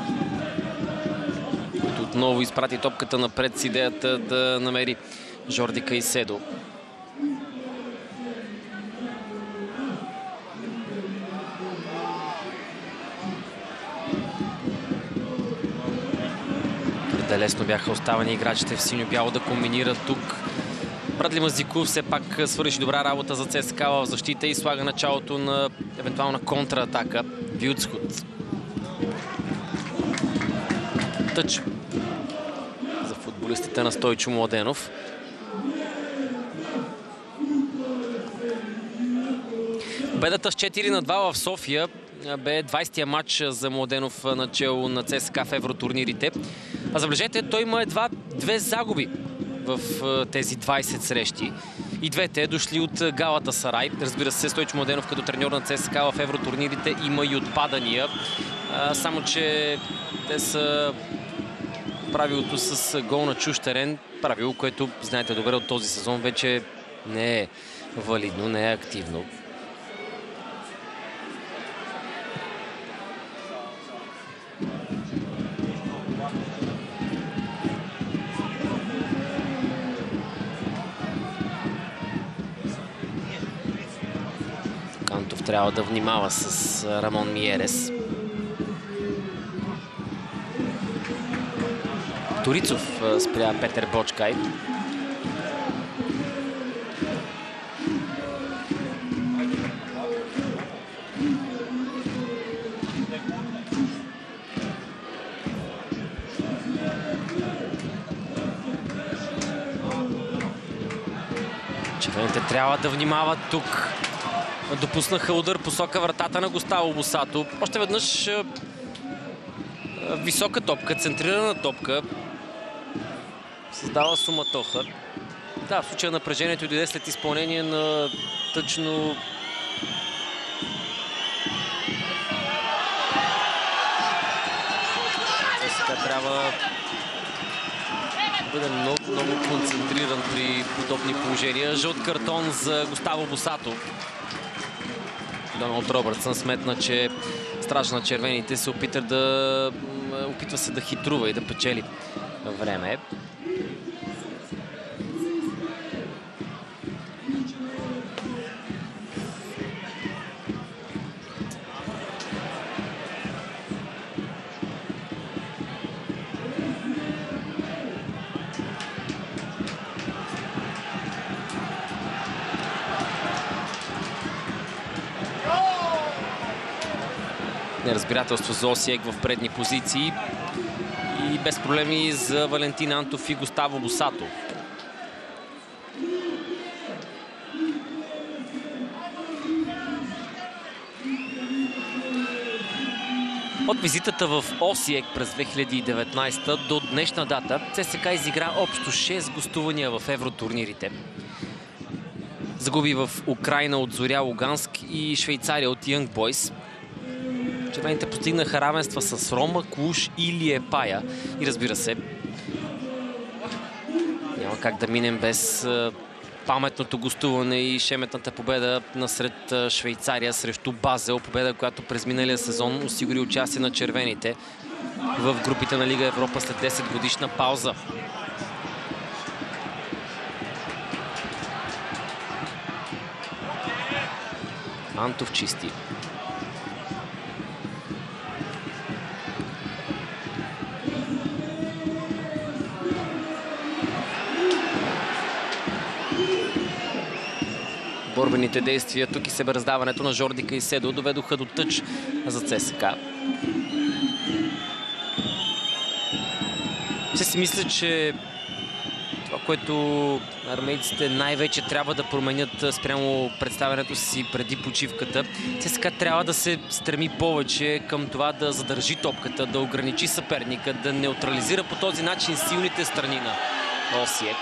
който отново изпрати топката напред с идеята да намери Жорди Кайседо. Твърде лесно бяха оставени играчите в синьо-бяло да комбинират тук. Брадли Мазико все пак свърши добра работа за ЦСКА в защита и слага началото на евентуална контратака. Вилцкот. Тъч за футболистите на Стойчо Младенов. Победата с 4-2 в София бе 20-тия матч за Младенов начало на ЦСКА в евротурнирите. А забележете, той има едва 2 загуби в тези 20 срещи. И двете дошли от Галатасарай. Разбира се, Стойчо Младенов като треньор на ЦСКА в евротурнирите има и отпадания. Само че те са правилото с гол на чужд терен. Правило, което знаете добре от този сезон вече не е валидно, не е активно. Кантов трябва да внимава с Рамон Миерес. Торицов спря Петър Бочкай. Червените трябва да внимават тук. Допуснаха удар посока вратата на Густаво Босато. Още веднъж висока топка, центрирана топка. Създава суматоха. Да, в случая напрежението дойде след изпълнение на тъчно ЦСКА трябва да бъде много концентриран при подобни положения. Жълт картон за Густаво Босато. Доналд Робъртсън сметна, че стража на червените се опитва се да хитрува и да печели време. Неразбирателство за Осиек в предни позиции и без проблеми за Валентин Антов и Густаво Босато. От визитата в Осиек през 2019 до днешна дата ЦСКА изигра общо 6 гостувания в евротурнирите. загуби в Украйна от Зоря Луганск и Швейцария от Young Boys. Червените постигнаха равенства с Рома, Клуж и Лиепая. И разбира се, няма как да минем без паметното гостуване и шеметната победа насред Швейцария срещу Базел. Победа, която през миналия сезон осигури участие на червените в групите на Лига Европа след 10 годишна пауза. Антов чисти. Борбените действия тук и себераздаването на Жорди Кайседо доведоха до тъч за ЦСКА. Все си мисля, че това, което армейците най-вече трябва да променят спрямо представянето си преди почивката, ЦСКА трябва да се стреми повече към това да задържи топката, да ограничи съперника, да неутрализира по този начин силните страни на Осиек.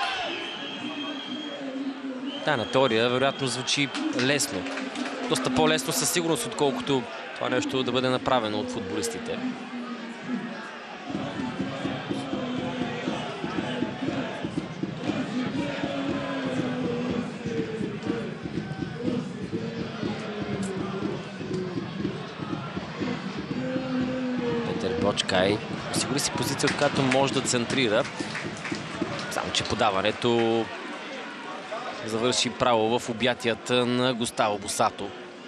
Да, на теория вероятно звучи лесно. Доста по-лесно със сигурност, отколкото това нещо да бъде направено от футболистите. Петър Бочкай осигури си позиция, от която може да центрира. Само че подаването завърши право в обятията на Густаво Босато.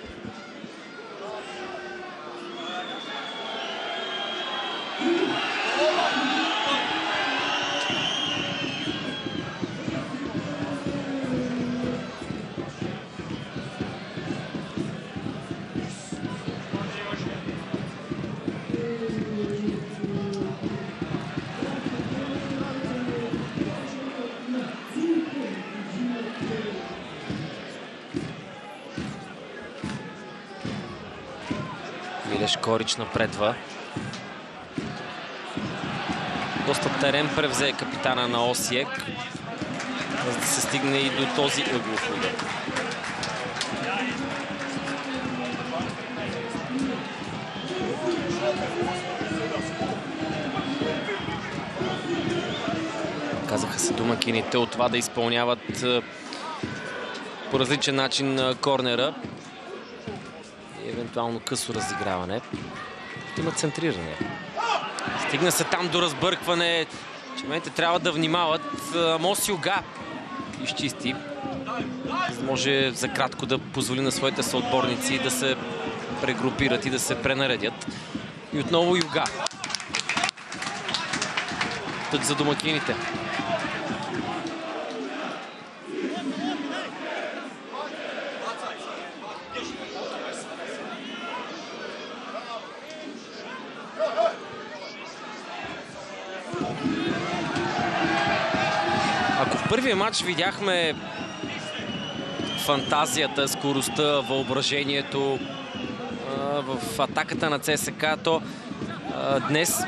Милеш Корич напредва. Доста терен превзе капитана на Осиек, за да се стигне и до този ъглов удар. Казаха се домакините от това да изпълняват по различен начин корнера и евентуално късо разиграване. Има центриране. Стигна се там до разбъркване. Червените трябва да внимават. Мосиога изчисти, за да може за кратко да позволи на своите съотборници да се прегрупират и да се пренаредят. И отново Юга. Тъч за домакините. Ако в първия матч видяхме фантазията, скоростта, въображението в атаката на ЦСКА, то днес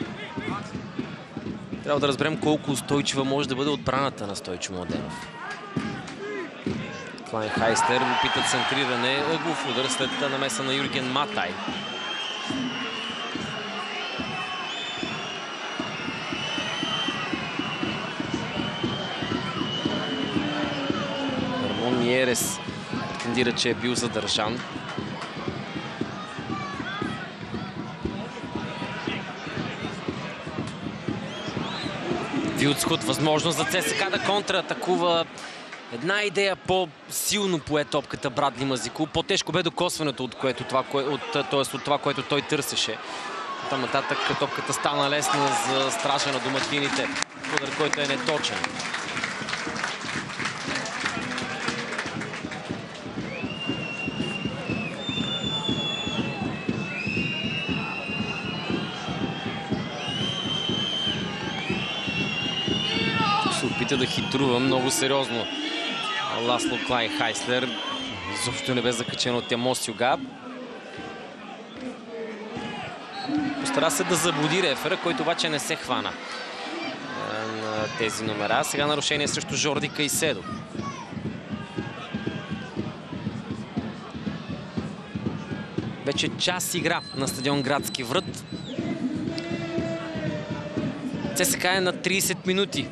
трябва да разберем колко устойчива може да бъде отбраната на Стойчо Младенов. Клайн Хайстер опита центриране, ъглов удар след намеса на Юрген Матай. Рамон Миерес претендира, че е бил задържан. Вилдсхут, възможност за ЦСКА да контратакува. Една идея по-силно пое топката Брадли Мазико. По-тежко бе докосването от това, което той търсеше. Там нататък топката стана лесна за стража на домакините. Удар, който е неточен. Се опита да хитрува много сериозно Ласло Клайн Хайслер. Изобщо не бе закачен от Мосиога. Постара се да заблуди рефера, който обаче не се хвана на тези номера. Сега нарушение срещу Жорди Кайседо. Вече час игра на стадион Градски врат. ЦСКА е на 30 минути.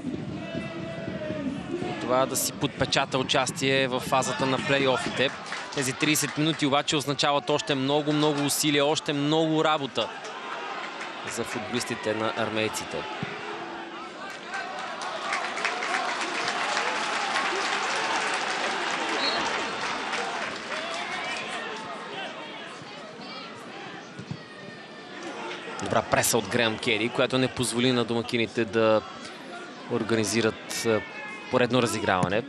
Това да си подпечата участие в фазата на плейофите. Тези 30 минути обаче означават още много усилия, още много работа за футболистите на армейците. Добра преса от Греъм Кери, която не позволи на домакините да организират поредно разиграване.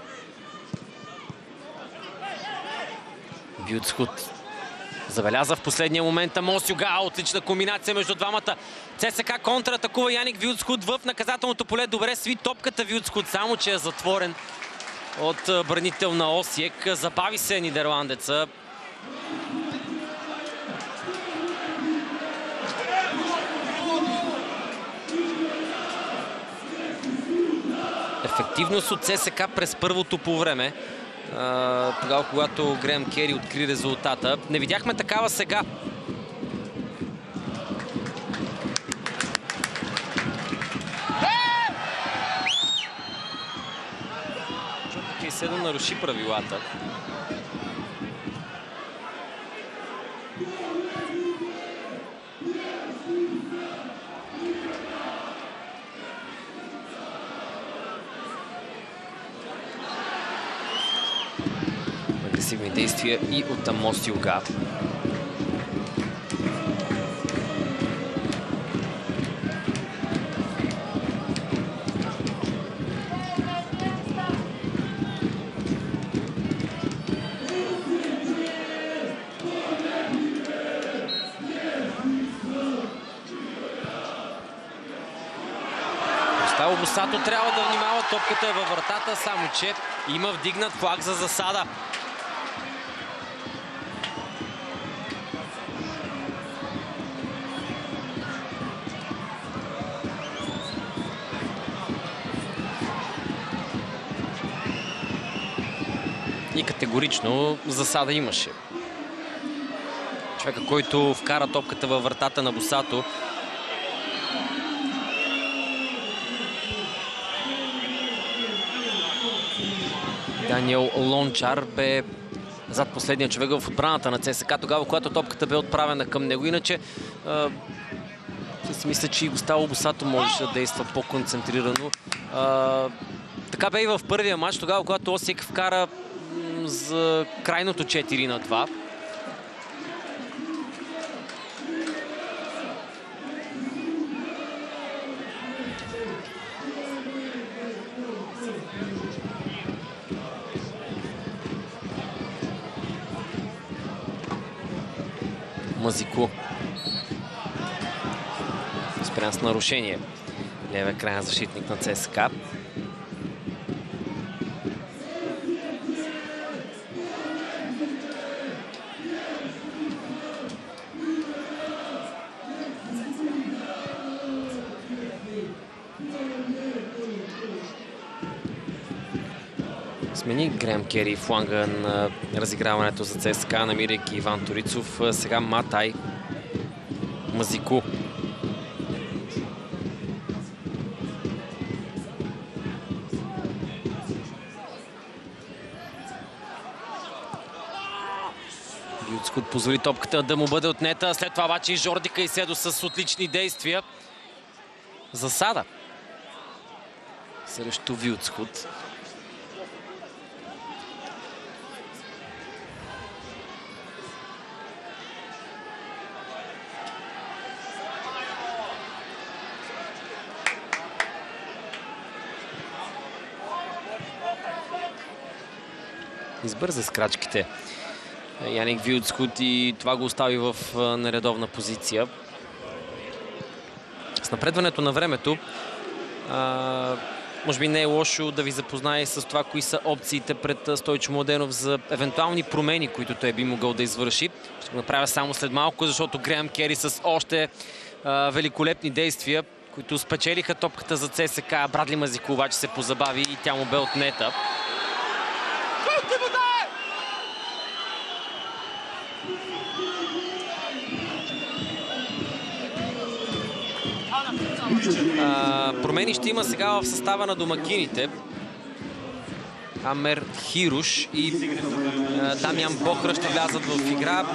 Вюцхут забеляза в последния момент Амос Юга. Отлична комбинация между двамата. ЦСКА контратакува Яник Вюцхут в наказателното поле. Добре сви топката Вюцхут, само че е затворен от бранител на Осиек. Забави се нидерландеца. Ефективност от ЦСКА през първото по време. Тогава, когато Греъм Кери откри резултата. Не видяхме такава сега. Чопки се да наруши правилата. Агресивни действия и от Амос Юга. Густаво Босато трябва да внимава, топката е във вратата, само че има вдигнат флаг за засада. И категорично засада имаше. Човека, който вкара топката във вратата на Босато. Даниел Лончар бе зад последния човек в отбраната на ЦСКА, тогава, когато топката бе отправена към него. Иначе си мисля, че и Густаво Босато можеше да действа по-концентрирано. Така бе и в първия матч, тогава, когато Осиек вкара за крайното 4-2. Мазико. Спрян с нарушение. Левия крайен защитник на ЦСКА. Смени Греъм Кери фланга на разиграването за ЦСКА, намирайки Иван Торицов. Сега Матай. Мазико. Вюцхут позволи топката да му бъде отнета. След това обаче и Жорди Кайседо с отлични действия. Засада срещу Вюцхут. Избърза с крачките Яник Вюцхут и това го остави в нередовна позиция. С напредването на времето може би не е лошо да ви запознае с това, кои са опциите пред Стойчо Младенов за евентуални промени, които той би могъл да извърши. Ще го направя само след малко, защото Греъм Кери с още великолепни действия, които спечелиха топката за ЦСКА. Брадли Мазико обаче се позабави и тя му бе отнета. Промени ще има сега в състава на домакините. Амер Хируш и Дамян Бохра ще влязат в игра.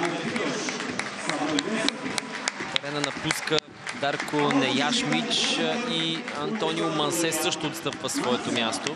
Терена напуска Дарко Неяшмич и Антонио Мансе също отстъпва своето място.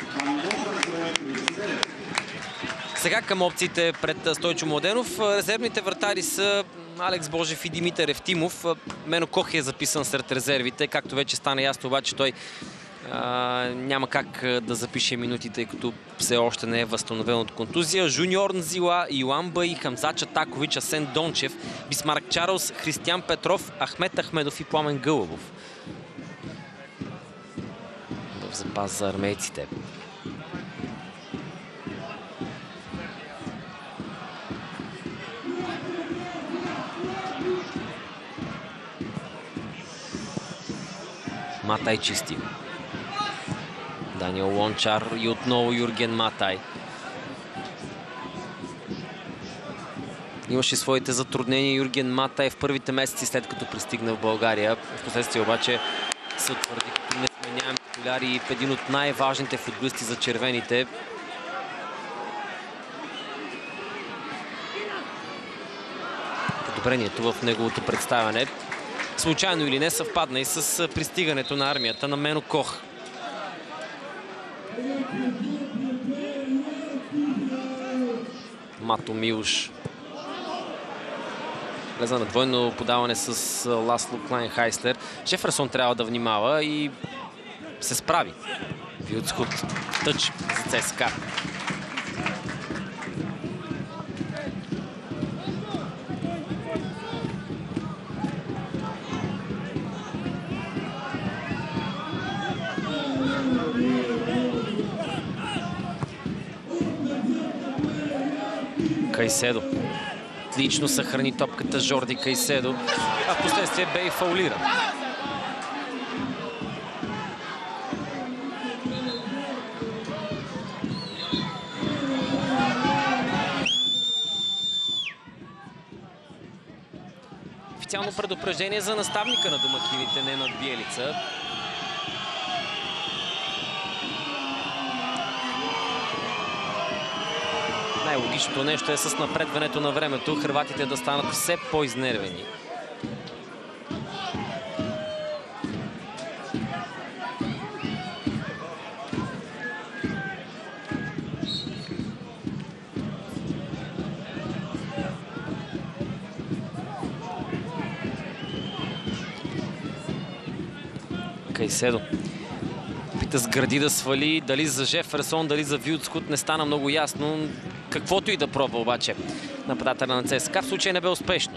Сега към опциите пред Стойчо Младенов. Резервните вратари са Алекс Божев и Димитър Евтимов. Мено Кох е записан сред резервите. Както вече стана ясно, обаче той няма как да запише минути, тъй като все още не е възстановен от контузия. Жуниор Нзила, Йоан Баи, Хамзача Такович, Асен Дончев, Бисмарк Чарлз, Християн Петров, Ахмет Ахмедов и Пламен Гълъбов в запас за армейците. Матай чисти. Даниел Лончар и отново Юрген Матай. Имаше своите затруднения Юрген Матай в първите месеци след като пристигна в България. Впоследствие обаче се утвърди като несменяем титуляр и един от най-важните футболисти за червените. Подобрението в неговото представяне случайно или не съвпадна и с пристигането на армията на Мено Кох. Мато Милош влезе на двойно подаване с Ласло Клайнхайслер. Жеферсон трябва да внимава и се справи. Вилдскут тъч за ЦСКА. Кайседо. Отлично съхрани топката Жорди Кайседо, а в последствие бе и фаулиран. Официално предупреждение за наставника на домакините Ненад Биелица. Най-логичното нещо е с напредването на времето хърватите да станат все по-изнервени. Кайседо опита с гради да свали, дали за Жеферсон, дали за Вилдскут, не стана много ясно. Каквото и да пробва обаче нападателя на ЦСКА, в случай не бе успешно.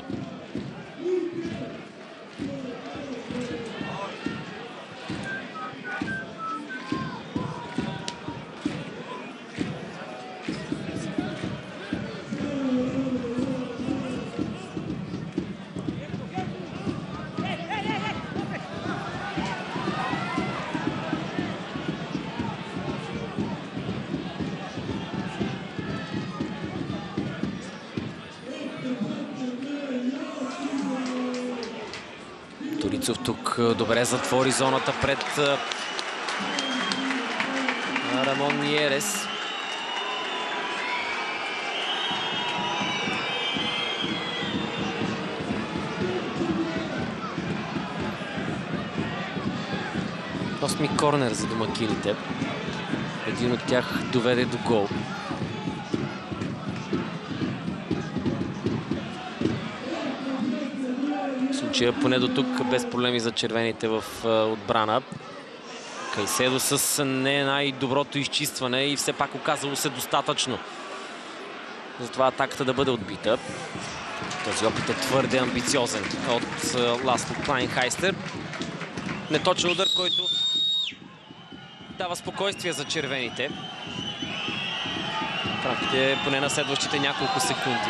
Торицов тук добре затвори зоната пред Рамон Ниерес. Осми корнер за домакините. Един от тях доведе до гол. Поне до тук без проблеми за червените в отбрана. Кайседо с не най-доброто изчистване и все пак оказало се достатъчно. Затова атаката да бъде отбита. Този опит е твърде амбициозен от Ласло Клайнхайслер. Неточен удар, който дава спокойствие за червените. В рамките поне на следващите няколко секунди.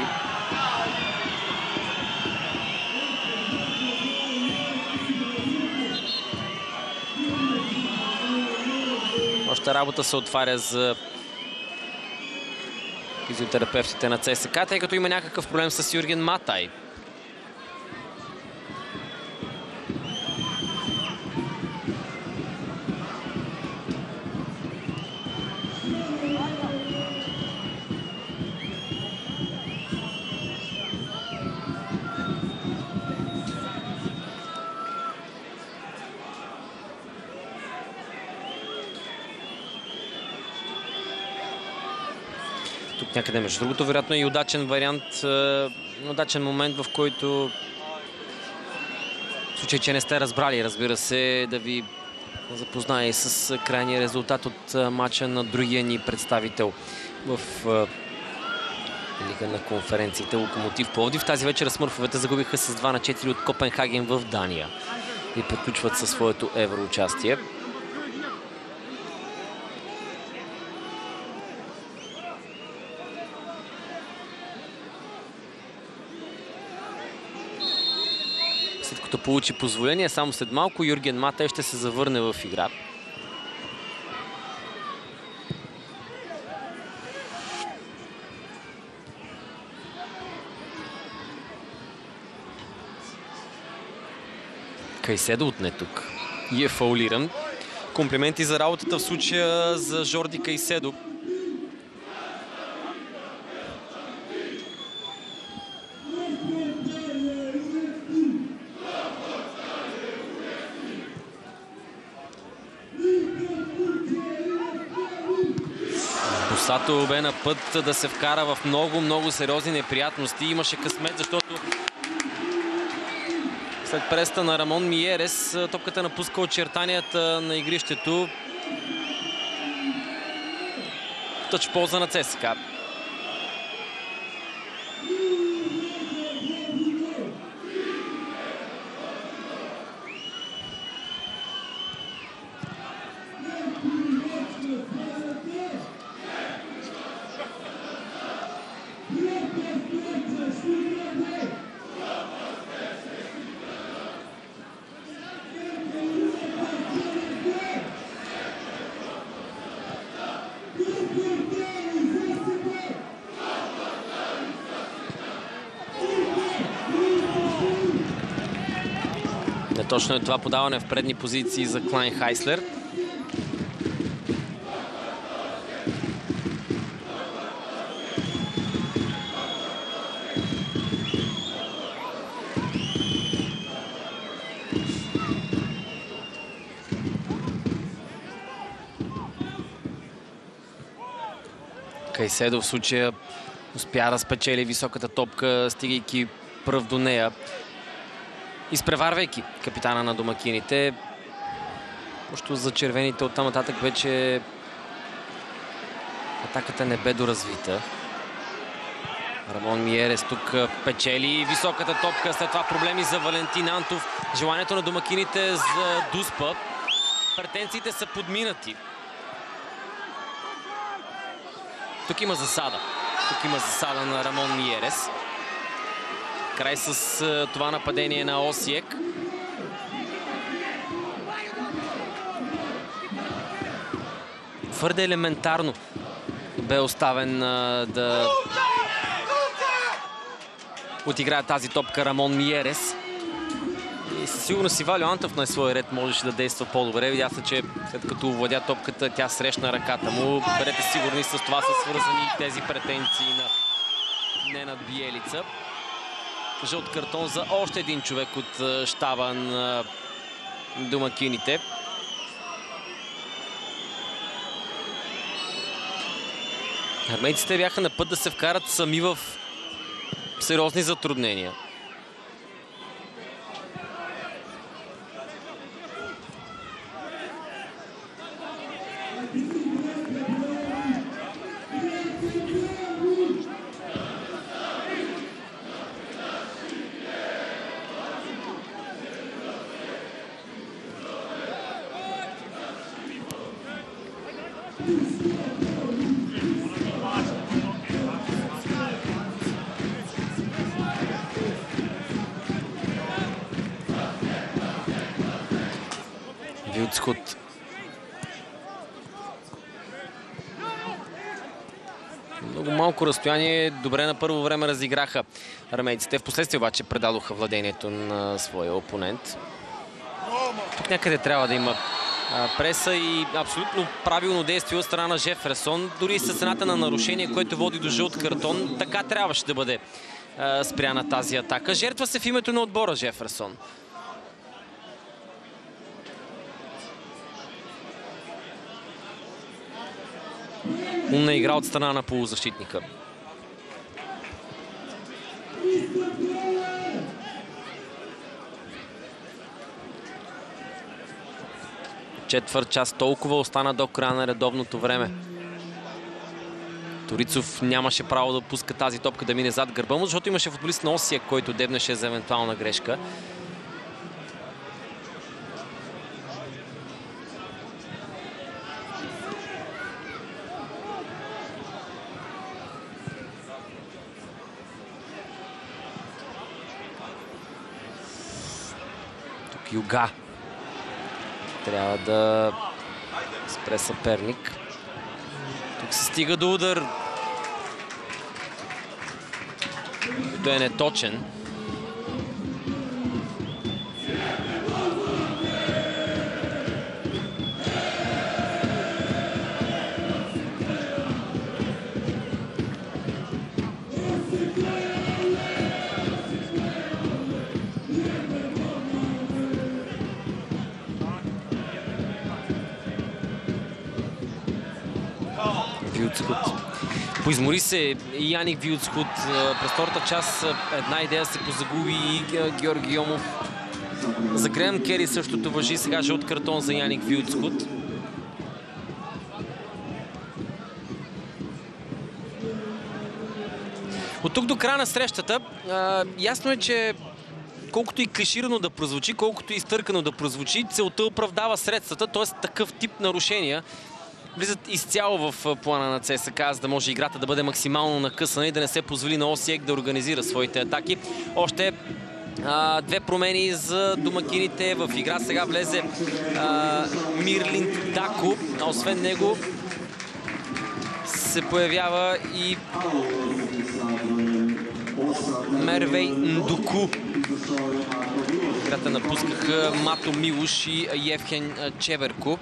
Още работа се отваря за физиотерапевтите на ЦСКА, тъй като има някакъв проблем с Юрген Матай. Тук някъде, между другото, вероятно е и удачен вариант, удачен момент, в който в случай, че не сте разбрали, разбира се, да ви запознае с крайния резултат от матча на другия ни представител в Лига на конференциите Локомотив Пловдив. Тази вечер смърфовете загубиха с 2-4 от Копенхаген в Дания и приключват със своето евроучастие. След като получи позволение, само след малко Юрген Матай ще се завърне в игра. Кайседо отне тук и е фаулиран. Комплименти за работата в случая за Жорди Кайседо. Босато бе на път да се вкара в много сериозни неприятности. Имаше късмет, защото след преста на Рамон Миерес топката напуска очертанията на игрището. Тъч в полза на ЦСКА. Точно е това подаване в предни позиции за Клайн Хайслер. Кайседо в случая успя да спечели високата топка, стигайки пръв до нея, изпреварвайки капитана на домакините. Още за червените оттам нататък вече атаката не бе доразвита. Рамон Миерес тук печели високата топка, след това проблеми за Валентин Антов. Желанието на домакините за Дуспа. Претенциите са подминати. Тук има засада. Тук има засада на Рамон Миерес. Край с това нападение на Осиек. Твърде елементарно бе оставен да отиграе тази топка Рамон Миерес. И със сигурност Валио Антов на свой ред можеше да действа по-добре. Видя се, че след като овладя топката, тя срещна ръката му. Бъдете сигурни, с това са свързани и тези претенции на Ненад Биелица. Жълт картон за още един човек от щаба на домакините. Армейците бяха на път да се вкарат сами в сериозни затруднения. Вилцхут. Много малко разстояние, добре на първо време разиграха армейците. Впоследствие обаче предадоха владението на своя опонент. Тук някъде трябва да има преса и абсолютно правилно действие от страна на Жеферсон. Дори с цената на нарушение, което води до жълт картон, така трябваше да бъде спряна тази атака. Жертва се в името на отбора Жеферсон. умна игра от страна на полузащитника. Четвърт час толкова остана до края на редовното време. Торицов нямаше право да пуска тази топка да мине зад гърба му, защото имаше футболист на Осиек, който дебнеше за евентуална грешка. Тук Юга трябва да спре съперник. Тук се стига до удар. Той е неточен. Вилцхуд. Поизмори се Яник Вилцхуд. През втората част една идея се позагуби и Георги Йомов. За Греъм Кери същото важи. Сега жълт картон за Яник Вилцхуд. От тук до края на срещата ясно е, че колкото и клиширано да прозвучи, колкото и изтъркано да прозвучи, целта оправдава средствата, т.е. такъв тип нарушения влизат изцяло в плана на ЦСКА, за да може играта да бъде максимално накъсана и да не се позволи на Осиек да организира своите атаки. Още две промени за домакините в игра. Сега влезе Мирлин Дако, а освен него се появява и Мервей Ндуку. Играта напускаха Мато Милуш и Евхен Чеверко.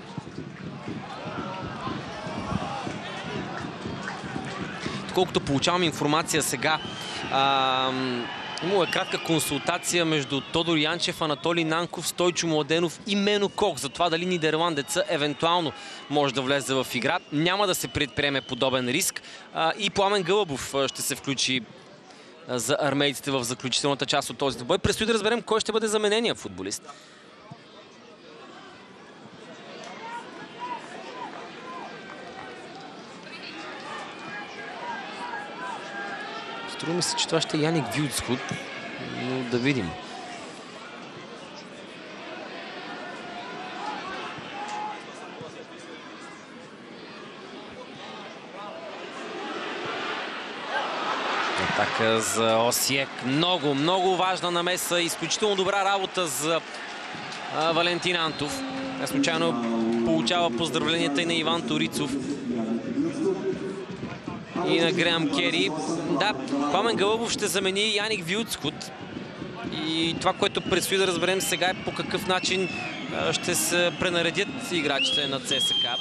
Колкото получавам информация сега, имало е кратка консултация между Тодор Янчев, Анатолий Нанков, Стойчо Младенов и Мено Кох за това дали нидерландеца евентуално може да влезе в игра. Няма да се предприеме подобен риск и Пламен Гълъбов ще се включи за армейците в заключителната част от този бой. Предстои да разберем кой ще бъде заменения футболист. Струва ми се, че това ще е Яник Вилцхуд, но да видим. Атака за Осиек. Много, много важна намеса. Изключително добра работа за Валентин Антов. Случайно получава поздравленията и на Иван Торицов и на Греъм Кери. Да, Пламен Гълъбов ще замени Яник Вилцхуд. И това, което предстои да разберем сега, е по какъв начин ще се пренаредят играчите на ЦСКА.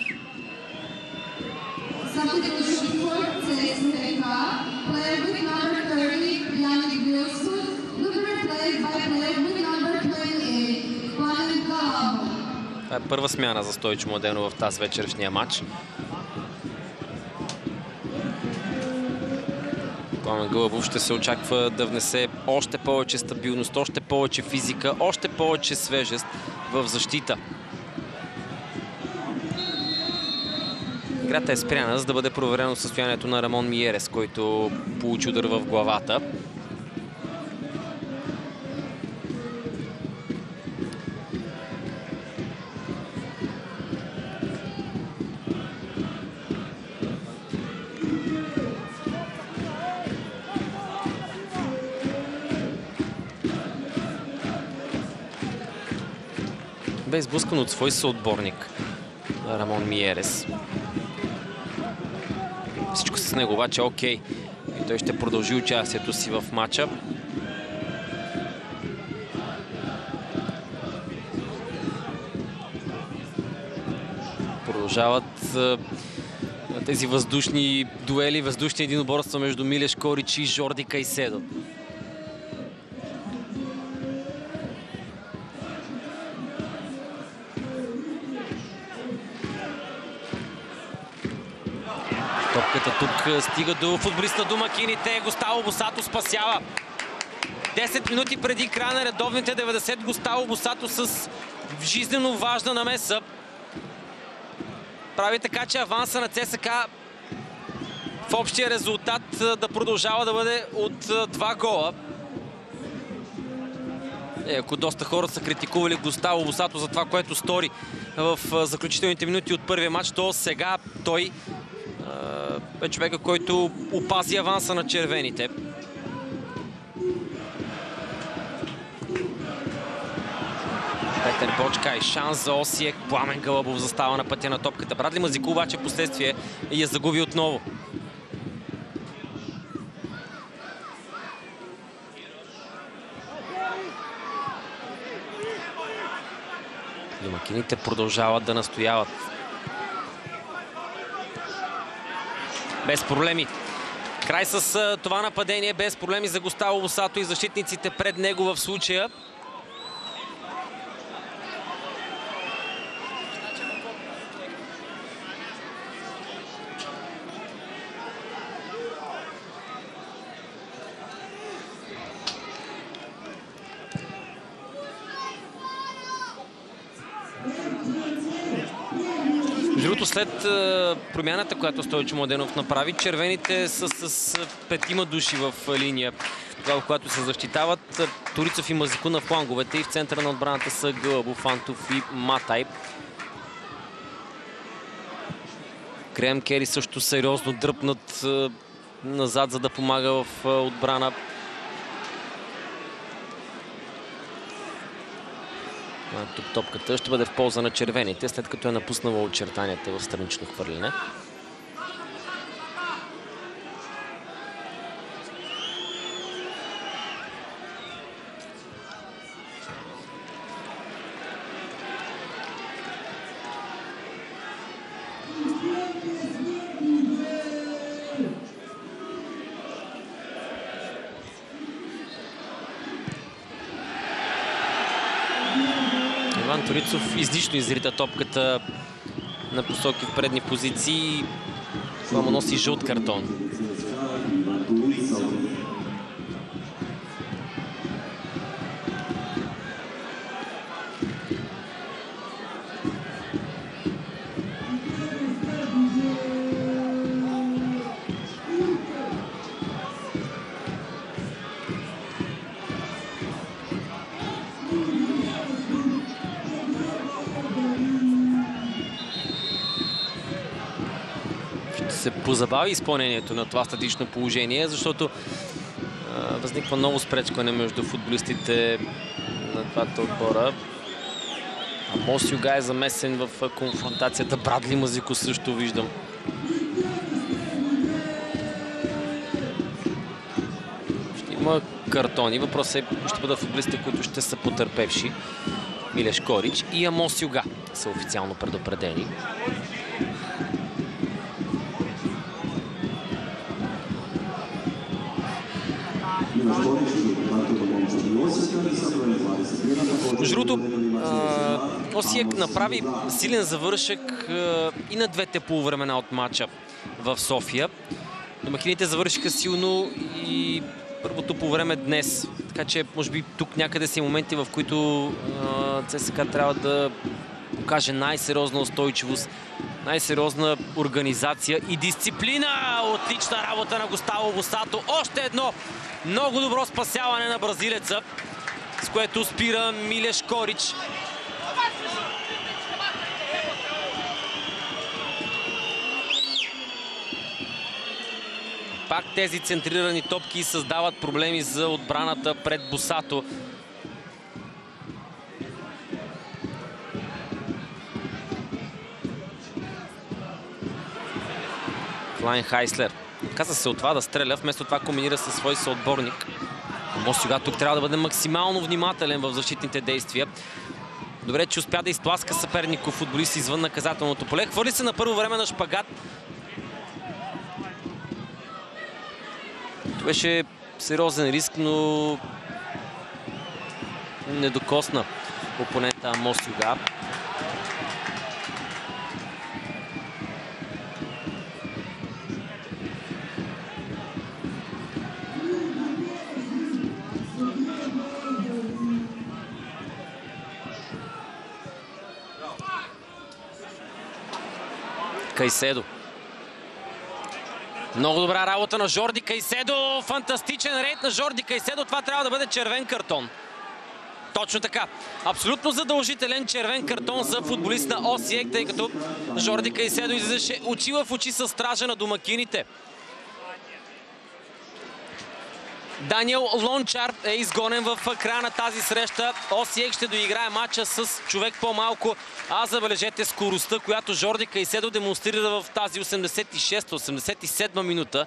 Това е първа смяна за Стойчо Младенов в тази вечершния матч. Пламен Гълъбов ще се очаква да внесе още повече стабилност, още повече физика, още повече свежест в защита. Играта е спряна, за да бъде проверено състоянието на Рамон Миерес, който получи удар в главата. Бе изблъскан от свой съотборник Рамон Миерес. Всичко с него обаче е окей. И той ще продължи участието си в матча. Продължават тези въздушни дуели, въздушни единоборства между Милеш Корич и Жорди Кайседо. Топката тук стига до футболиста домакините. Густаво Босато спасява. 10 минути преди края на редовните 90, Густаво Босато с жизнено важна намеса прави така, че аванса на ЦСКА в общия резултат да продължава да бъде от 2 гола. Ако доста хора са критикували Густаво Босато за това, което стори в заключителните минути от първия матч, то сега той е човека, който опази аванса на червените. Петър Бочка и шанс за Осиек. Пламен Гълъбов застава на пътя на топката. Брадли Мазико обаче в последствие я загуби отново. Домакините продължават да настояват. Без проблеми. Край с това нападение. Без проблеми за Густаво Босато и защитниците пред него в случая. Другото, след промяната, която Стойчо Младенов направи, червените са с 5 души в линия. Тогава, когато се защитават, Торицов и Мазико на фланговете и в центъра на отбраната са Гълъбов, Фантов и Матай. Греъм Кери също сериозно дръпнат назад, за да помага в отбрана. Тук топката ще бъде в полза на червените, след като е напуснала очертанията в странично хвърляне. Торицов излишно изрита топката на посоки в предни позиции. Това му носи жълт картон. Се позабави изпълнението на това статично положение, защото възниква ново спречкване между футболистите на двата отбора. Амос Юга е замесен в конфронтацията. Брадли Мазико също виждам. Ще има картони. Въпросът е, ще бъдат футболистите, които ще са потърпевши. Милеш Корич и Амос Юга са официално предупредени. Между другото, Осиек направи силен завършък и на двете полувремена от матча в София. Домакините завършиха силно и първото полувреме днес. Така че, може би, тук някъде са моменти, в които ЦСКА трябва да покаже най-сериозна устойчивост, най-сериозна организация и дисциплина. Отлична работа на Густаво Босато. Още едно много добро спасяване на бразилеца, с което спира Милеш Корич. Пак тези центрирани топки създават проблеми за отбраната пред Босато. Клайн Хайслер каза се от това да стреля, вместо това комбинира със свой съотборник. Амос Юга тук трябва да бъде максимално внимателен в защитните действия. Добре, че успя да изтласка съперников футболист извън наказателното поле. Хвърли се на първо време на шпагат. Това беше сериозен риск, но не докосна опонента Амос Юга. Кайседо. Много добра работа на Жорди Кайседо. Фантастичен рейд на Жорди Кайседо. Това трябва да бъде червен картон. Точно така. Абсолютно задължителен червен картон за футболист на Осиек, тъй като Жорди Кайседо излизаше очи в очи с стража на домакините. Даниел Лончар е изгонен в края на тази среща. Осиек ще доиграе матча с човек по-малко. А забележете скоростта, която Жорди Кайседо демонстрира в тази 86-87 минута.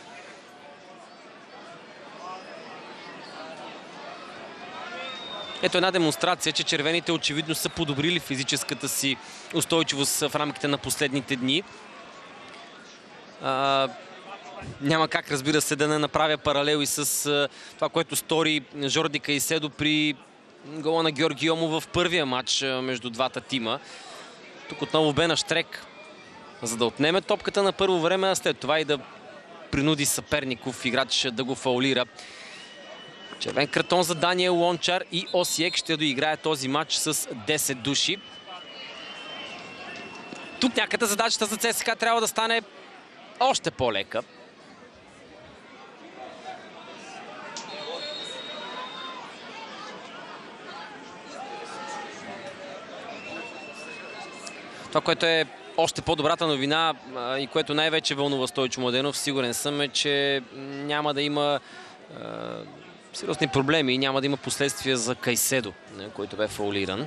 Ето една демонстрация, че червените очевидно са подобрили физическата си устойчивост в рамките на последните дни. Няма как, разбира се, да не направя паралел и с това, което стори Жорди Кайседо при гола на Георги Йомов в първия матч между двата тима. Тук отново бе на щрек, за да отнеме топката на първо време, а след това и да принуди съперников играч да го фаулира. Червен картон за Даниел Лончар и Осиек ще доиграе този матч с 10 души. Тук някъде задачата за ЦСКА трябва да стане още по-лека. Това, което е още по-добрата новина и което най-вече вълнува Стойчо Младенов, сигурен съм, е, че няма да има сериозни проблеми и няма да има последствия за Кайседо, който бе фаулиран.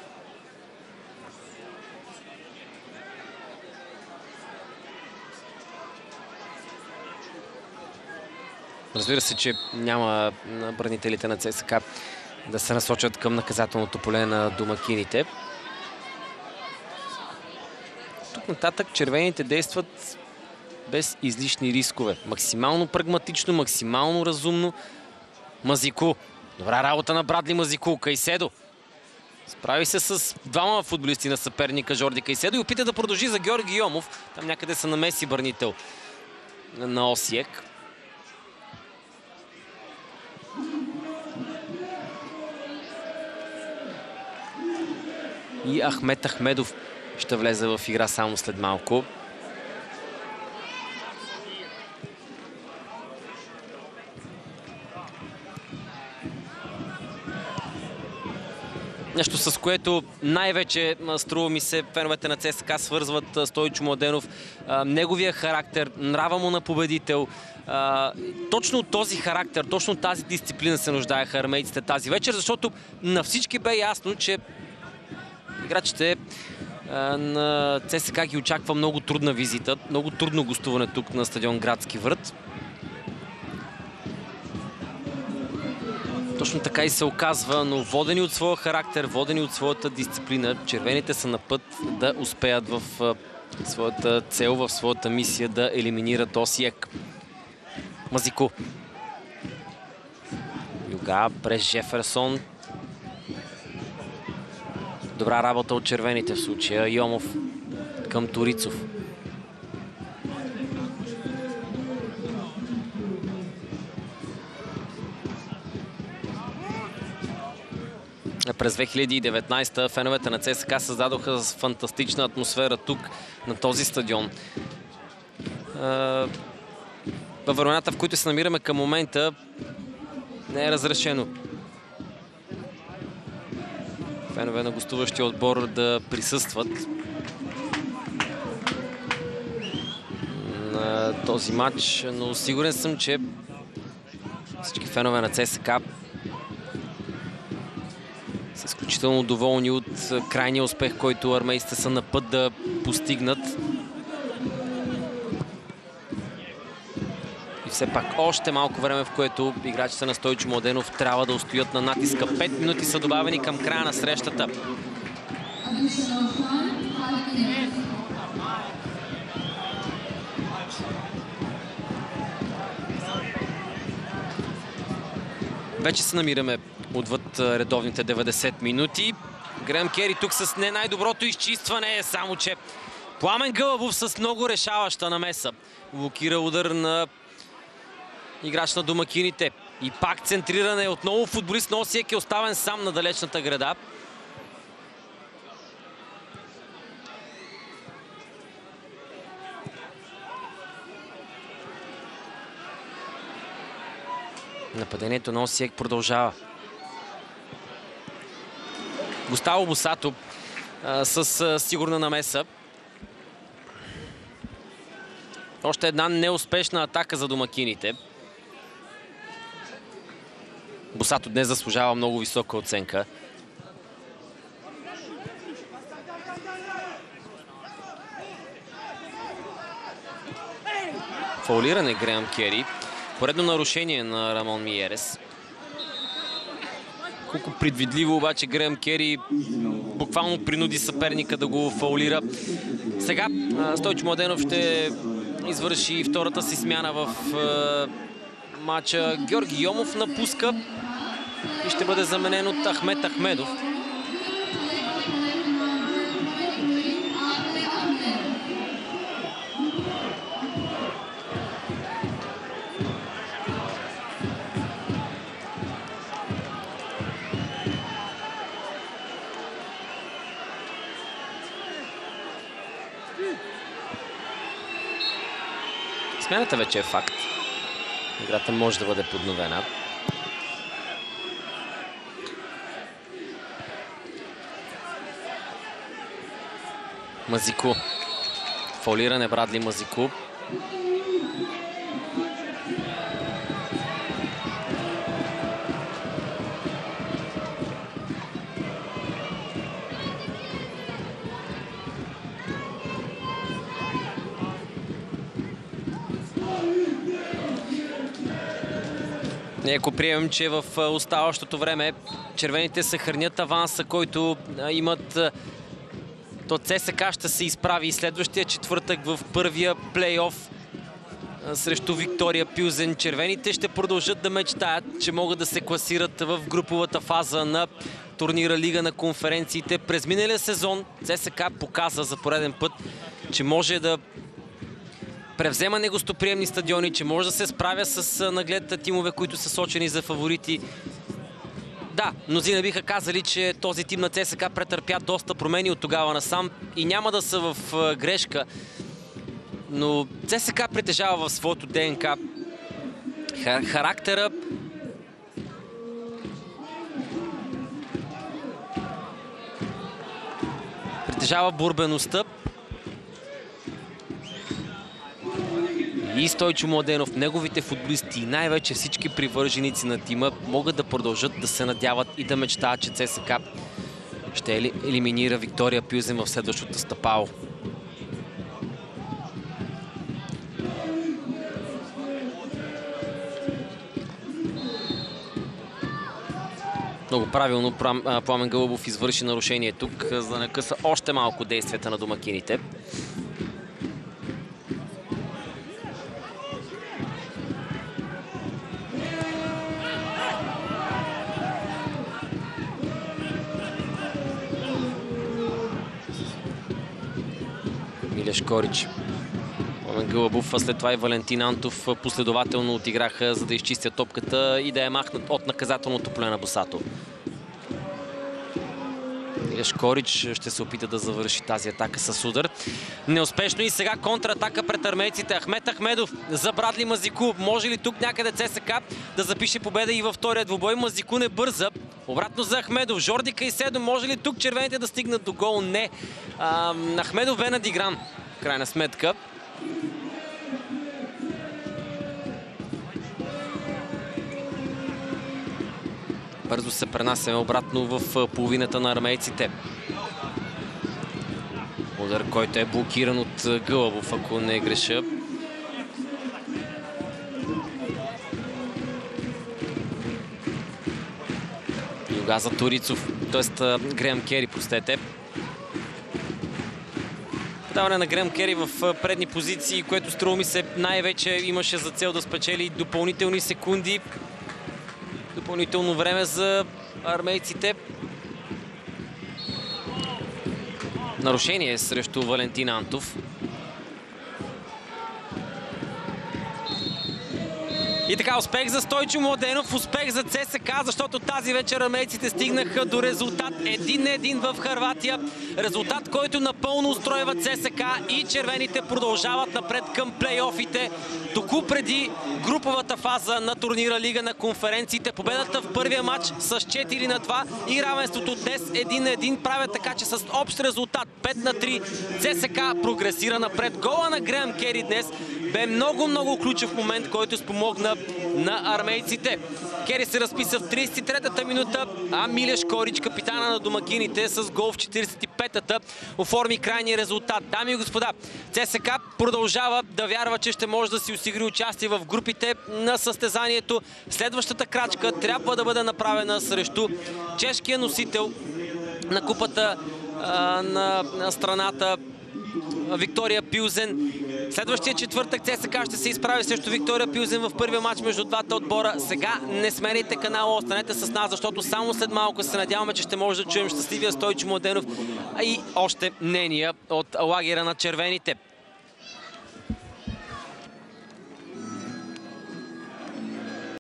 Разбира се, че няма бранителите на ЦСКА да се насочат към наказателното поле на домакините. Тук нататък червените действат без излишни рискове. Максимално прагматично, максимално разумно. Мазику. Добра работа на Брадли Мазику. Кайседо. Справи се с двама футболисти на съперника Жорди Кайседо и опита да продължи за Георги Йомов. Там някъде са намеси бранител на Осиек. И Ахмет Ахмедов ще влезе в игра само след малко. Нещо, с което най-вече, струва ми се, феновете на ЦСКА свързват Стойчо Младенов. Неговия характер, нрава му на победител. Точно от този характер, точно от тази дисциплина се нуждаеха армейците тази вечер, защото на всички бе ясно, че играчите на ЦСКА ги очаква много трудна визита, много трудно гостуване тук на стадион Градски врат. Точно така и се оказва, но водени от своя характер, водени от своята дисциплина, червените са на път да успеят в своята цел, в своята мисия да елиминират Осиек. Мазику. Юга през Жеферсон. Добра работа от червените в случая. Йомов към Торицов. През 2019 феновете на ЦСКА създадоха фантастична атмосфера тук, на този стадион. Във времената, в които се намираме към момента, не е разрешено фенове на гостуващия отбор да присъстват на този матч, но сигурен съм, че всички фенове на ЦСКА са изключително доволни от крайния успех, който армейците са на път да постигнат. И все пак още малко време, в което играчите на Стойчо Младенов трябва да устоят на натиска. 5 минути са добавени към края на срещата. Вече се намираме отвъд редовните 90 минути. Греъм Кери тук с не най-доброто изчистване, само че Пламен Гълъбов с много решаваща намеса блокира удар на играч на домакините. И пак центриране. Отново футболист на Осиек е оставен сам на далечната града. Нападението на Осиек продължава. Густаво Босато с сигурна намеса. Още една неуспешна атака за домакините. Босато днес заслужава много висока оценка. Фаулиране Греъм Кери. Поредно нарушение на Рамон Миерес. Колко предвидливо обаче Греъм Кери буквално принуди съперника да го фаулира. Сега Стойчо Младенов ще извърши втората си смяна в матча. Георги Йомов напуска и ще бъде заменен от Ахмет Ахмедов. Смяната вече е факт. Играта може да бъде подновена. Мазику. Фаулиране Брадли Мазику. Ако приемем, че в оставащото време червените съхранят аванса, който имат, то ЦСКА ще се изправи следващия четвъртък в първия плейоф срещу Виктория Пилзен. Червените ще продължат да мечтаят, че могат да се класират в груповата фаза на турнира Лига на конференциите. През миналия сезон ЦСКА показа за пореден път, че може да превзема негостоприемни стадиони, че може да се справя с наглед тимове, които са сочени за фаворити. Да, мнозина биха казали, че този тим на ЦСКА претърпя доста промени от тогава насам и няма да са в грешка. Но ЦСКА притежава в своето ДНК характера, притежава борбеността. И Стойчо Младенов, неговите футболисти и най-вече всички привърженици на тима могат да продължат да се надяват и да мечтаят, че ЦСКА ще елиминира Виктория Пилзен в следващото стъпало. Много правилно Пламен Гълъбов извърши нарушение тук, за да накъса още малко действията на домакините. Милеш Корич, Пламен Гълъбов, след това и Валентин Антов последователно отиграха, за да изчистят топката и да я махнат от наказателното поле на Босато. Милеш Корич ще се опита да завърши тази атака с удар. Неуспешно и сега контратака пред армейците. Ахмет Ахмедов за Брадли Мазику. Може ли тук някъде ЦСКА да запише победа и във втория двубой? Мазику не бърза. Обратно за Ахмедов. Жорди Кайседо. Може ли тук червените да стигнат до гол? Не. Ахмедов бе надигран. Крайна сметка. Бързо се пренасяме обратно в половината на армейците. Удар, който е блокиран от Гълъбов, ако не греша. Юга за Торицов, т.е. Греъм Кери, простете. Подаване на Греъм Кери в предни позиции, което струва ми се най-вече имаше за цел да спечели допълнителни секунди. Допълнително време за армейците. Нарушение срещу Валентин Антов. И така, успех за Стойчо Младенов, успех за ЦСКА, защото тази вечер армейците стигнаха до резултат 1-1 в Хърватия. Резултат, който напълно устройва ЦСКА и червените продължават напред към плейофите. Току преди груповата фаза на турнира Лига на конференциите, победата в първия матч с 4-2 и равенството днес 1-1 правят така, че с общ резултат 5-3 ЦСКА прогресира напред. Гола на Греъм Кери днес бе много ключов момент, който спомогна на армейците. Кери се разписа в 33-та минута, а Милеш Корич, капитана на домакините, с гол в 45-та оформи крайния резултат. Дами и господа, ЦСКА продължава да вярва, че ще може да си осигури участие в групите на състезанието. Следващата крачка трябва да бъде направена срещу чешкия носител на купата на страната Виктория Пилзен. Следващия четвъртък ЦСКА ще се изправи срещу Виктория Пилзен в първия матч между двата отбора. Сега не сменяйте канала, останете с нас, защото само след малко се надяваме, че ще може да чуем щастливия Стойчо Младенов и още мнения от лагера на червените.